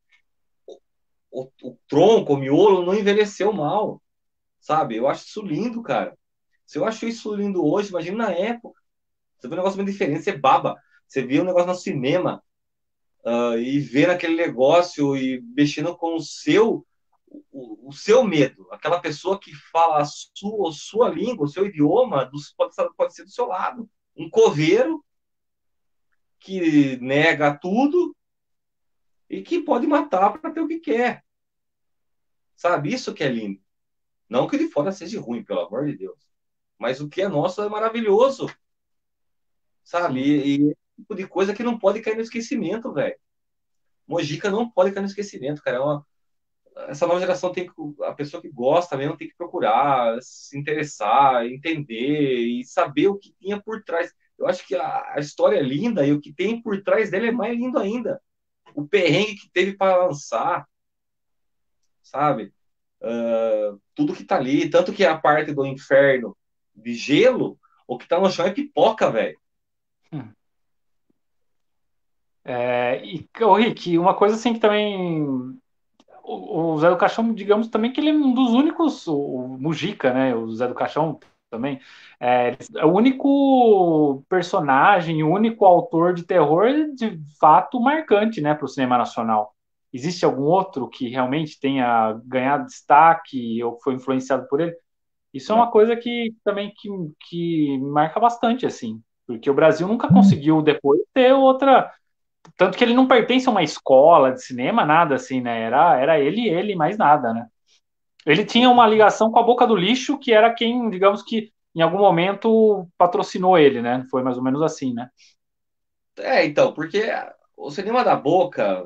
o tronco, o miolo, não envelheceu mal, sabe? Eu acho isso lindo, cara. Se eu acho isso lindo hoje, imagina na época. Você vê um negócio muito diferente, você baba. Você vê um negócio no cinema, e vendo aquele negócio e mexendo com o seu medo. Aquela pessoa que fala a sua língua, o seu idioma, pode ser do seu lado. Um coveiro que nega tudo e que pode matar para ter o que quer. Sabe? Isso que é lindo. Não que ele fora seja ruim, pelo amor de Deus. Mas o que é nosso é maravilhoso. Sabe? Sim. E é tipo de coisa que não pode cair no esquecimento, velho. Mojica não pode cair no esquecimento, cara. Essa nova geração tem que, a pessoa que gosta mesmo tem que procurar, se interessar, entender e saber o que tinha por trás. Eu acho que a história é linda e o que tem por trás dele é mais lindo ainda. O perrengue que teve para lançar, sabe? Tudo que tá ali, tanto que a parte do inferno de gelo, o que tá no chão é pipoca, velho. Hum. E, ô, Rick, uma coisa assim que também. O Zé do Caixão, digamos também que ele é um dos únicos. O Mujica, né? O Zé do Caixão também. É o único personagem, o único autor de terror de fato marcante, né, para o cinema nacional. Existe algum outro que realmente tenha ganhado destaque ou foi influenciado por ele? Isso é uma Não. coisa que também que marca bastante, assim, porque o Brasil nunca conseguiu depois ter outra, tanto que ele não pertence a uma escola de cinema, nada assim, né? Era ele, mais nada, né? Ele tinha uma ligação com a Boca do Lixo, que era quem, digamos que em algum momento patrocinou ele, né? Foi mais ou menos assim, né? Então, porque o cinema da Boca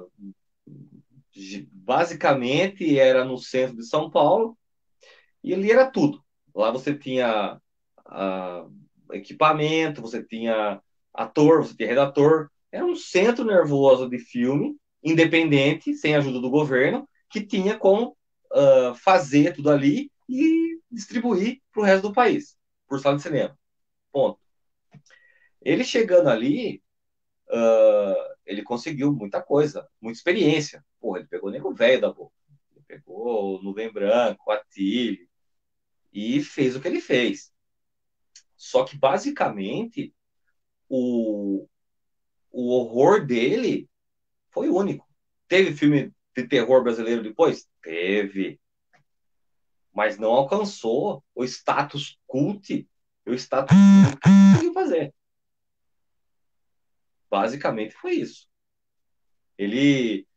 basicamente era no centro de São Paulo e ali era tudo. Lá você tinha equipamento, você tinha ator, você tinha redator. Era um centro nervoso de filme, independente, sem ajuda do governo, que tinha como fazer tudo ali e distribuir para o resto do país, por sala de cinema. Ponto. Ele chegando ali, ele conseguiu muita coisa, muita experiência. Porra, ele pegou o nego velho da boca. Ele pegou o Nuvem Branco, a Tilly, e fez o que ele fez. Só que, basicamente, o, o horror dele foi único. Teve filme de terror brasileiro depois? Teve. Mas não alcançou o status cult, o status cult que ele conseguiu fazer. Basicamente foi isso. Ele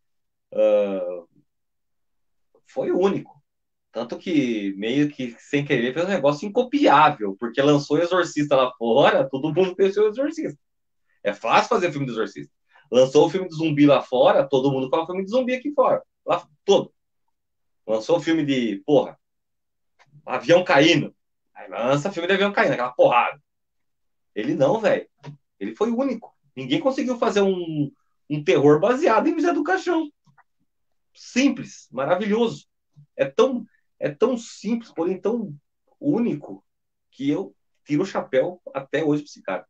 foi único. Tanto que, meio que sem querer, fez um negócio incopiável, porque lançou o Exorcista lá fora, todo mundo conheceu o Exorcista. É fácil fazer filme de Exorcista. Lançou o filme de zumbi lá fora, todo mundo fala filme de zumbi aqui fora. Lá, todo. Lançou o filme de, porra, avião caindo. Aí lança filme de avião caindo, aquela porrada. Ele não, velho. Ele foi único. Ninguém conseguiu fazer um terror baseado em José do Caixão. Simples, maravilhoso. É tão. é tão simples, porém tão único, que eu tiro o chapéu até hoje pra esse cara.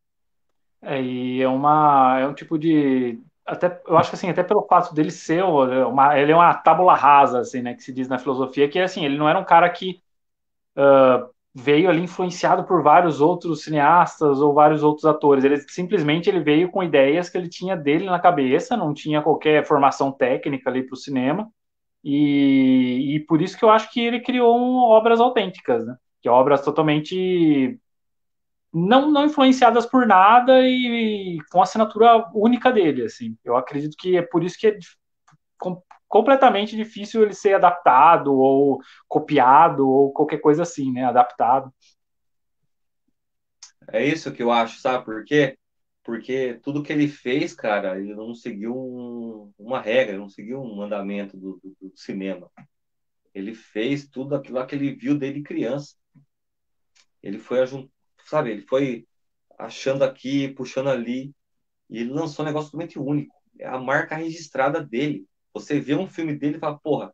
E é um tipo de, até, eu acho que assim, até pelo fato dele ser ele é uma tábula rasa, assim, né, que se diz na filosofia, que assim, ele não era um cara que veio ali influenciado por vários outros cineastas ou vários outros atores. Ele simplesmente ele veio com ideias que ele tinha dele na cabeça, não tinha qualquer formação técnica ali para o cinema. E por isso que eu acho que ele criou obras autênticas, né? Que obras totalmente não influenciadas por nada e com a assinatura única dele, assim. Eu acredito que é por isso que é completamente difícil ele ser adaptado ou copiado ou qualquer coisa assim, né? Adaptado. É isso que eu acho, sabe por quê? Porque tudo que ele fez, cara, ele não seguiu uma regra, não seguiu um mandamento do cinema. Ele fez tudo aquilo lá que ele viu desde criança. Ele foi, sabe, ele foi achando aqui, puxando ali, e ele lançou um negócio totalmente único. É a marca registrada dele. Você vê um filme dele e fala, porra,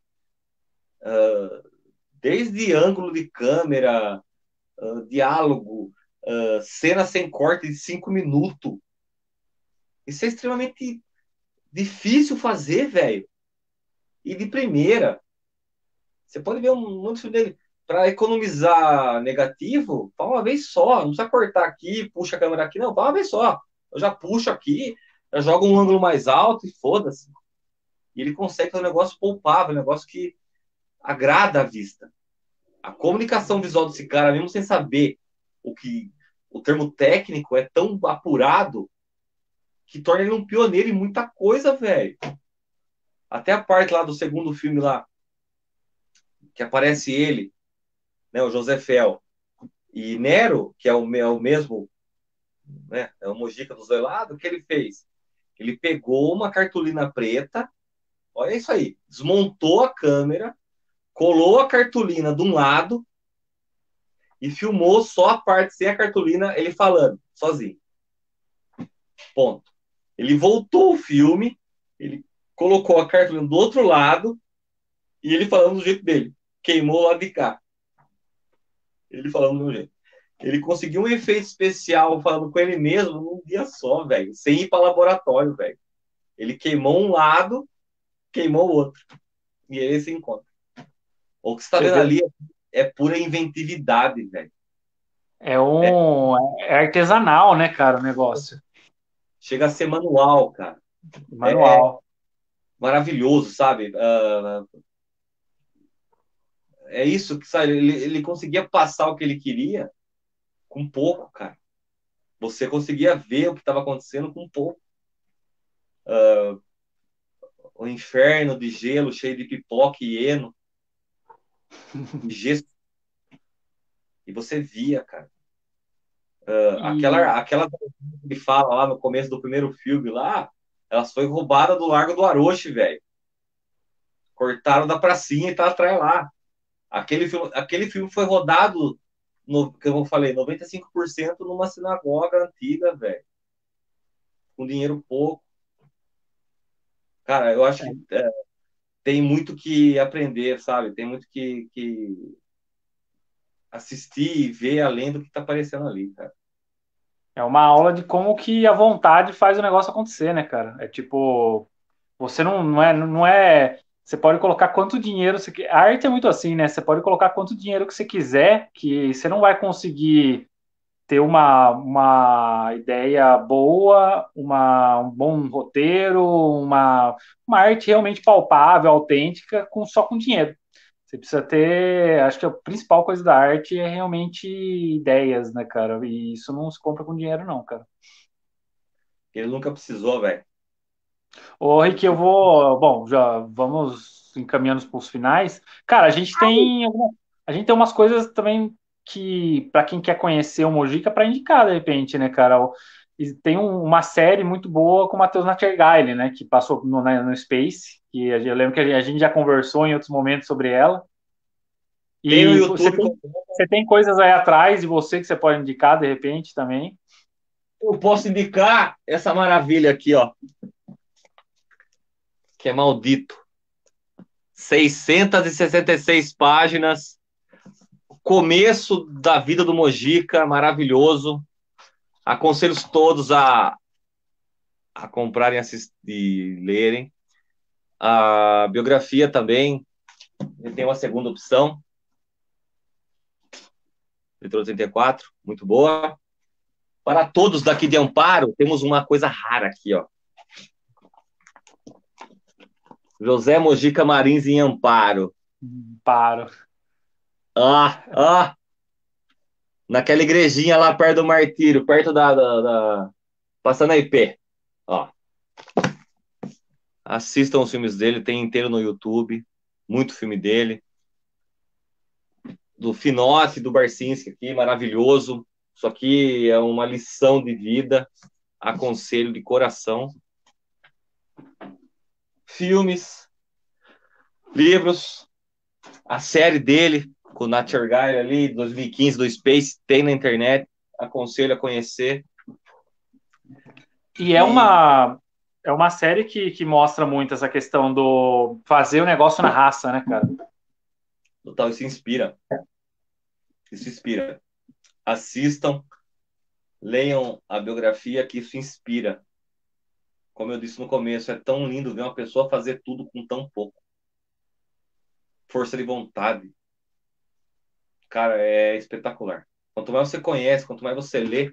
desde ângulo de câmera, diálogo, cena sem corte de 5 minutos. Isso é extremamente difícil fazer, velho. E de primeira. Você pode ver um monte de filme dele. Para economizar negativo, fala uma vez só. Não precisa cortar aqui, puxa a câmera aqui. Não, fala uma vez só. Eu já puxo aqui, já jogo um ângulo mais alto e foda-se. E ele consegue fazer um negócio poupável, um negócio que agrada a vista. A comunicação visual desse cara, mesmo sem saber o termo técnico, é tão apurado que torna ele um pioneiro em muita coisa, velho. Até a parte lá do segundo filme lá, que aparece ele, né, o José Fel, e Nero, que é o mesmo, né, é o Mojica dos dois lados, o que ele fez? Ele pegou uma cartolina preta, olha isso aí, desmontou a câmera, colou a cartolina de um lado e filmou só a parte sem a cartolina, ele falando, sozinho. Ponto. Ele voltou o filme, ele colocou a cartolina do outro lado e ele falando do jeito dele. Queimou lá de cá. Ele falando do jeito. Ele conseguiu um efeito especial falando com ele mesmo num dia só, velho. Sem ir para laboratório, velho. Ele queimou um lado, queimou o outro. E aí se encontra. O que você está Você vendo vê, ali é pura inventividade, velho. É, é artesanal, né, cara, o negócio. chega a ser manual, cara. É Manual. maravilhoso, sabe? É isso que, sabe? Ele conseguia passar o que ele queria com pouco, cara. Você conseguia ver o que estava acontecendo com pouco. O inferno de gelo cheio de pipoca e hieno, e gesso. E você via, cara. E Aquela que ele fala lá no começo do primeiro filme lá, elas foi roubada do Largo do Aroche, velho. Cortaram da pracinha e tá atrás lá. Aquele filme foi rodado, como eu falei, 95% numa sinagoga antiga, velho. Com dinheiro pouco. Cara, eu acho que tem muito que aprender, sabe? Tem muito que assistir e ver além do que tá aparecendo ali, cara. é uma aula de como que a vontade faz o negócio acontecer, né, cara? É tipo, você não é. Você pode colocar quanto dinheiro você quer. A arte é muito assim, né? Você pode colocar quanto dinheiro que você quiser, que você não vai conseguir ter uma ideia boa, um bom roteiro, uma arte realmente palpável, autêntica, só com dinheiro. Você precisa ter, acho que a principal coisa da arte é realmente ideias, né, cara? E isso não se compra com dinheiro, não, cara. Ele nunca precisou, velho. Ô, Rick, eu vou. Bom, já vamos encaminhando para os finais. Cara, a gente tem umas coisas também que, para quem quer conhecer o Mojica, para indicar, de repente, né, cara? E tem uma série muito boa com o Matheus Nattergaile, né, que passou no Space, que eu lembro que a gente já conversou em outros momentos sobre ela. Tem no E YouTube. você tem coisas aí atrás de você que você pode indicar, de repente, também. Eu posso indicar essa maravilha aqui, ó. Que é Maldito. 666 páginas. Começo da vida do Mojica, maravilhoso. Aconselho todos a comprarem, assistir, lerem. A biografia também, ele tem uma segunda opção. Leitura 84, muito boa. Para todos daqui de Amparo, temos uma coisa rara aqui, ó. José Mojica Marins em Amparo. Paro. Naquela igrejinha lá perto do Martírio, perto passando a IP. Ó. Assistam os filmes dele, tem inteiro no YouTube. Muito filme dele. Do Finotti, do Barcinski aqui, maravilhoso. Isso aqui é uma lição de vida. Aconselho de coração. Filmes, livros, a série dele com o Nat Argyle ali, 2015, do Space, tem na internet. Aconselho a conhecer. E é uma série que mostra muito essa questão do fazer o negócio na raça, né, cara? Total, isso inspira. Isso inspira. Assistam, leiam a biografia, que isso inspira. Como eu disse no começo, é tão lindo ver uma pessoa fazer tudo com tão pouco. Força de vontade. Cara, é espetacular. Quanto mais você conhece, quanto mais você lê.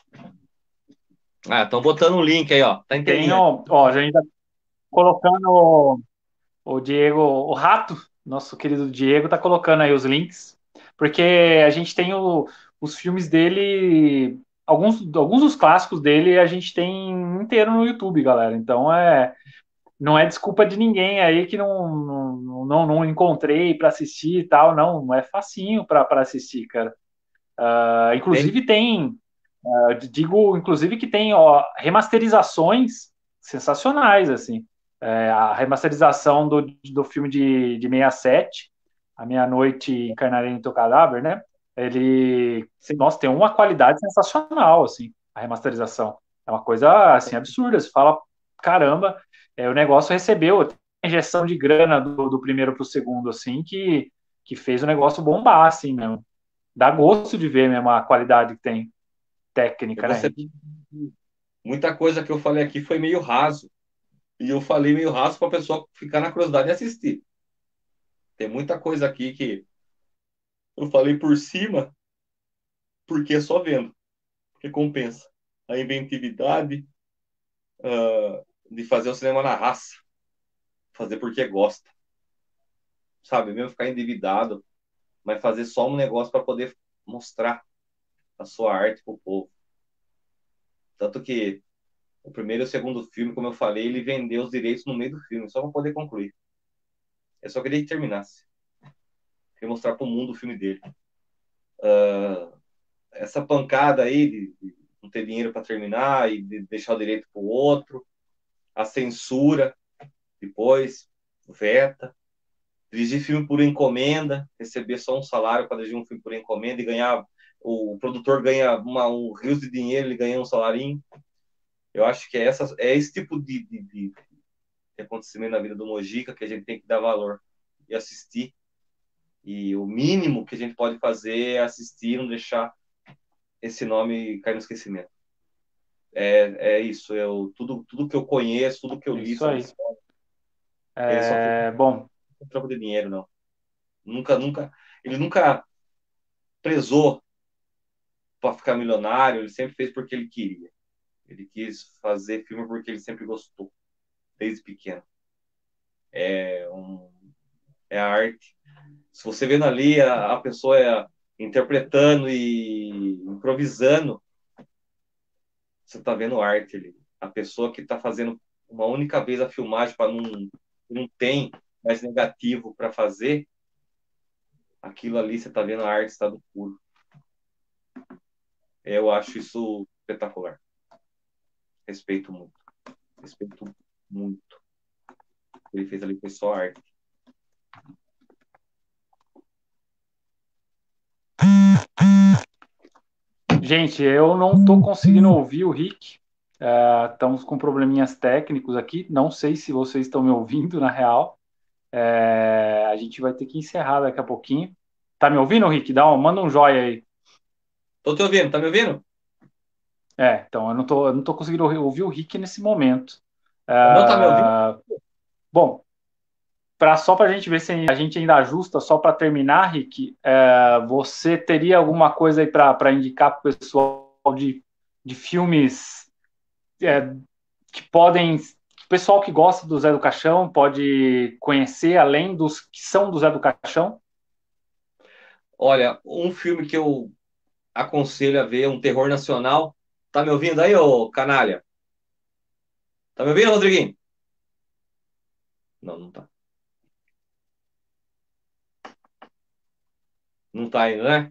Estão botando um link aí, ó. Tá Tem, inteirinho. ó, a gente tá colocando o Diego, o Rato, nosso querido Diego, tá colocando aí os links, porque a gente tem os filmes dele, alguns dos clássicos dele a gente tem inteiro no YouTube, galera. Então não é desculpa de ninguém aí que não encontrei para assistir e tal, não é facinho para assistir, cara. Tem, Inclusive digo, inclusive que tem ó, remasterizações sensacionais, assim. A remasterização do filme de 67, A Meia-Noite Encarnarei no Teu Cadáver, né? Ele, nossa, tem uma qualidade sensacional, assim, a remasterização. É uma coisa, assim, absurda. Você fala, caramba, o negócio recebeu injeção de grana do primeiro para o segundo, assim, que fez o negócio bombar, assim, mesmo. Dá gosto de ver mesmo a qualidade que tem eu técnica, vou né? ser... Muita coisa que eu falei aqui foi meio raso. E eu falei meio raso para a pessoa ficar na curiosidade e assistir. Tem muita coisa aqui que eu falei por cima, porque é só vendo. Porque compensa. A inventividade de fazer o cinema na raça. Fazer porque gosta. Sabe? Mesmo ficar endividado, mas fazer só um negócio para poder mostrar a sua arte pro povo. Tanto que o primeiro e o segundo filme, como eu falei, ele vendeu os direitos no meio do filme, só para poder concluir. Eu só queria que terminasse. Queria mostrar para o mundo o filme dele. Essa pancada aí de não ter dinheiro para terminar e de deixar o direito para o outro, a censura, depois, veta, dirigir filme por encomenda, receber só um salário para dirigir um filme por encomenda e ganhar, o produtor ganha um rios de dinheiro, ele ganha um salarinho. Eu acho que é esse tipo de acontecimento na vida do Mojica que a gente tem que dar valor e assistir. E o mínimo que a gente pode fazer é assistir e não deixar esse nome cair no esquecimento. É isso. Tudo que eu conheço, tudo que eu É li isso sobre aí. esse homem, ele só fez Bom, um troco de dinheiro, não. Nunca, ele nunca prezou para ficar milionário, ele sempre fez porque ele queria. Ele quis fazer filme porque ele sempre gostou, desde pequeno. É a arte. Se você vendo ali a pessoa interpretando e improvisando, você está vendo arte ali. A pessoa que está fazendo uma única vez a filmagem para não tem mais negativo para fazer, aquilo ali você está vendo a arte estado puro. Eu acho isso espetacular. Respeito muito. Respeito muito. O que ele fez ali foi só arte. gente, eu não estou conseguindo ouvir o Rick. Estamos com probleminhas técnicos aqui. Não sei se vocês estão me ouvindo, na real. A gente vai ter que encerrar daqui a pouquinho. Tá me ouvindo, Rick? Manda um joia aí. Tô te ouvindo, tá me ouvindo? Então eu não tô conseguindo ouvir o Rick nesse momento. Não tá me ouvindo? É, bom, só para a gente ver se a gente ainda ajusta, só para terminar, Rick, você teria alguma coisa aí para indicar para o pessoal de filmes que podem. O pessoal que gosta do Zé do Caixão pode conhecer, além dos que são do Zé do Caixão? Olha, um filme que eu aconselho a ver, um terror nacional. Tá me ouvindo aí, ô canalha? Tá me ouvindo, Rodriguinho? Não, não tá. Não tá indo, né?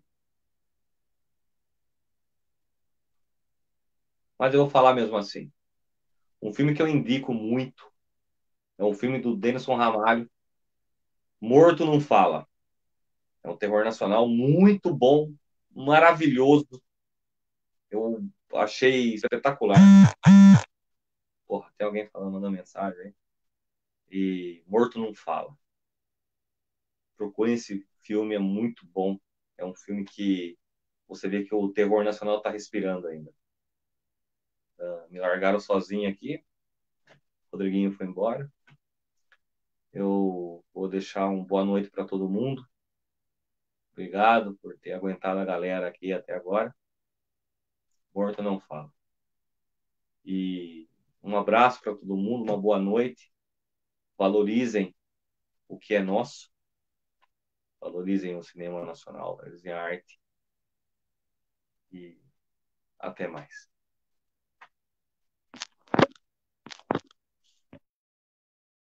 Mas eu vou falar mesmo assim. Um filme que eu indico muito é um filme do Denison Ramalho, Morto Não Fala. É um terror nacional muito bom, maravilhoso. Eu achei espetacular. Porra, tem alguém falando, mandando mensagem aí. E Morto Não Fala. Procurem esse filme, é muito bom. É um filme que você vê que o terror nacional está respirando ainda. Me largaram sozinho aqui. O Rodriguinho foi embora. Eu vou deixar uma boa noite para todo mundo. Obrigado por ter aguentado a galera aqui até agora. Morto não fala. E um abraço para todo mundo, uma boa noite. Valorizem o que é nosso. Valorizem o cinema nacional, valorizem a arte. E até mais.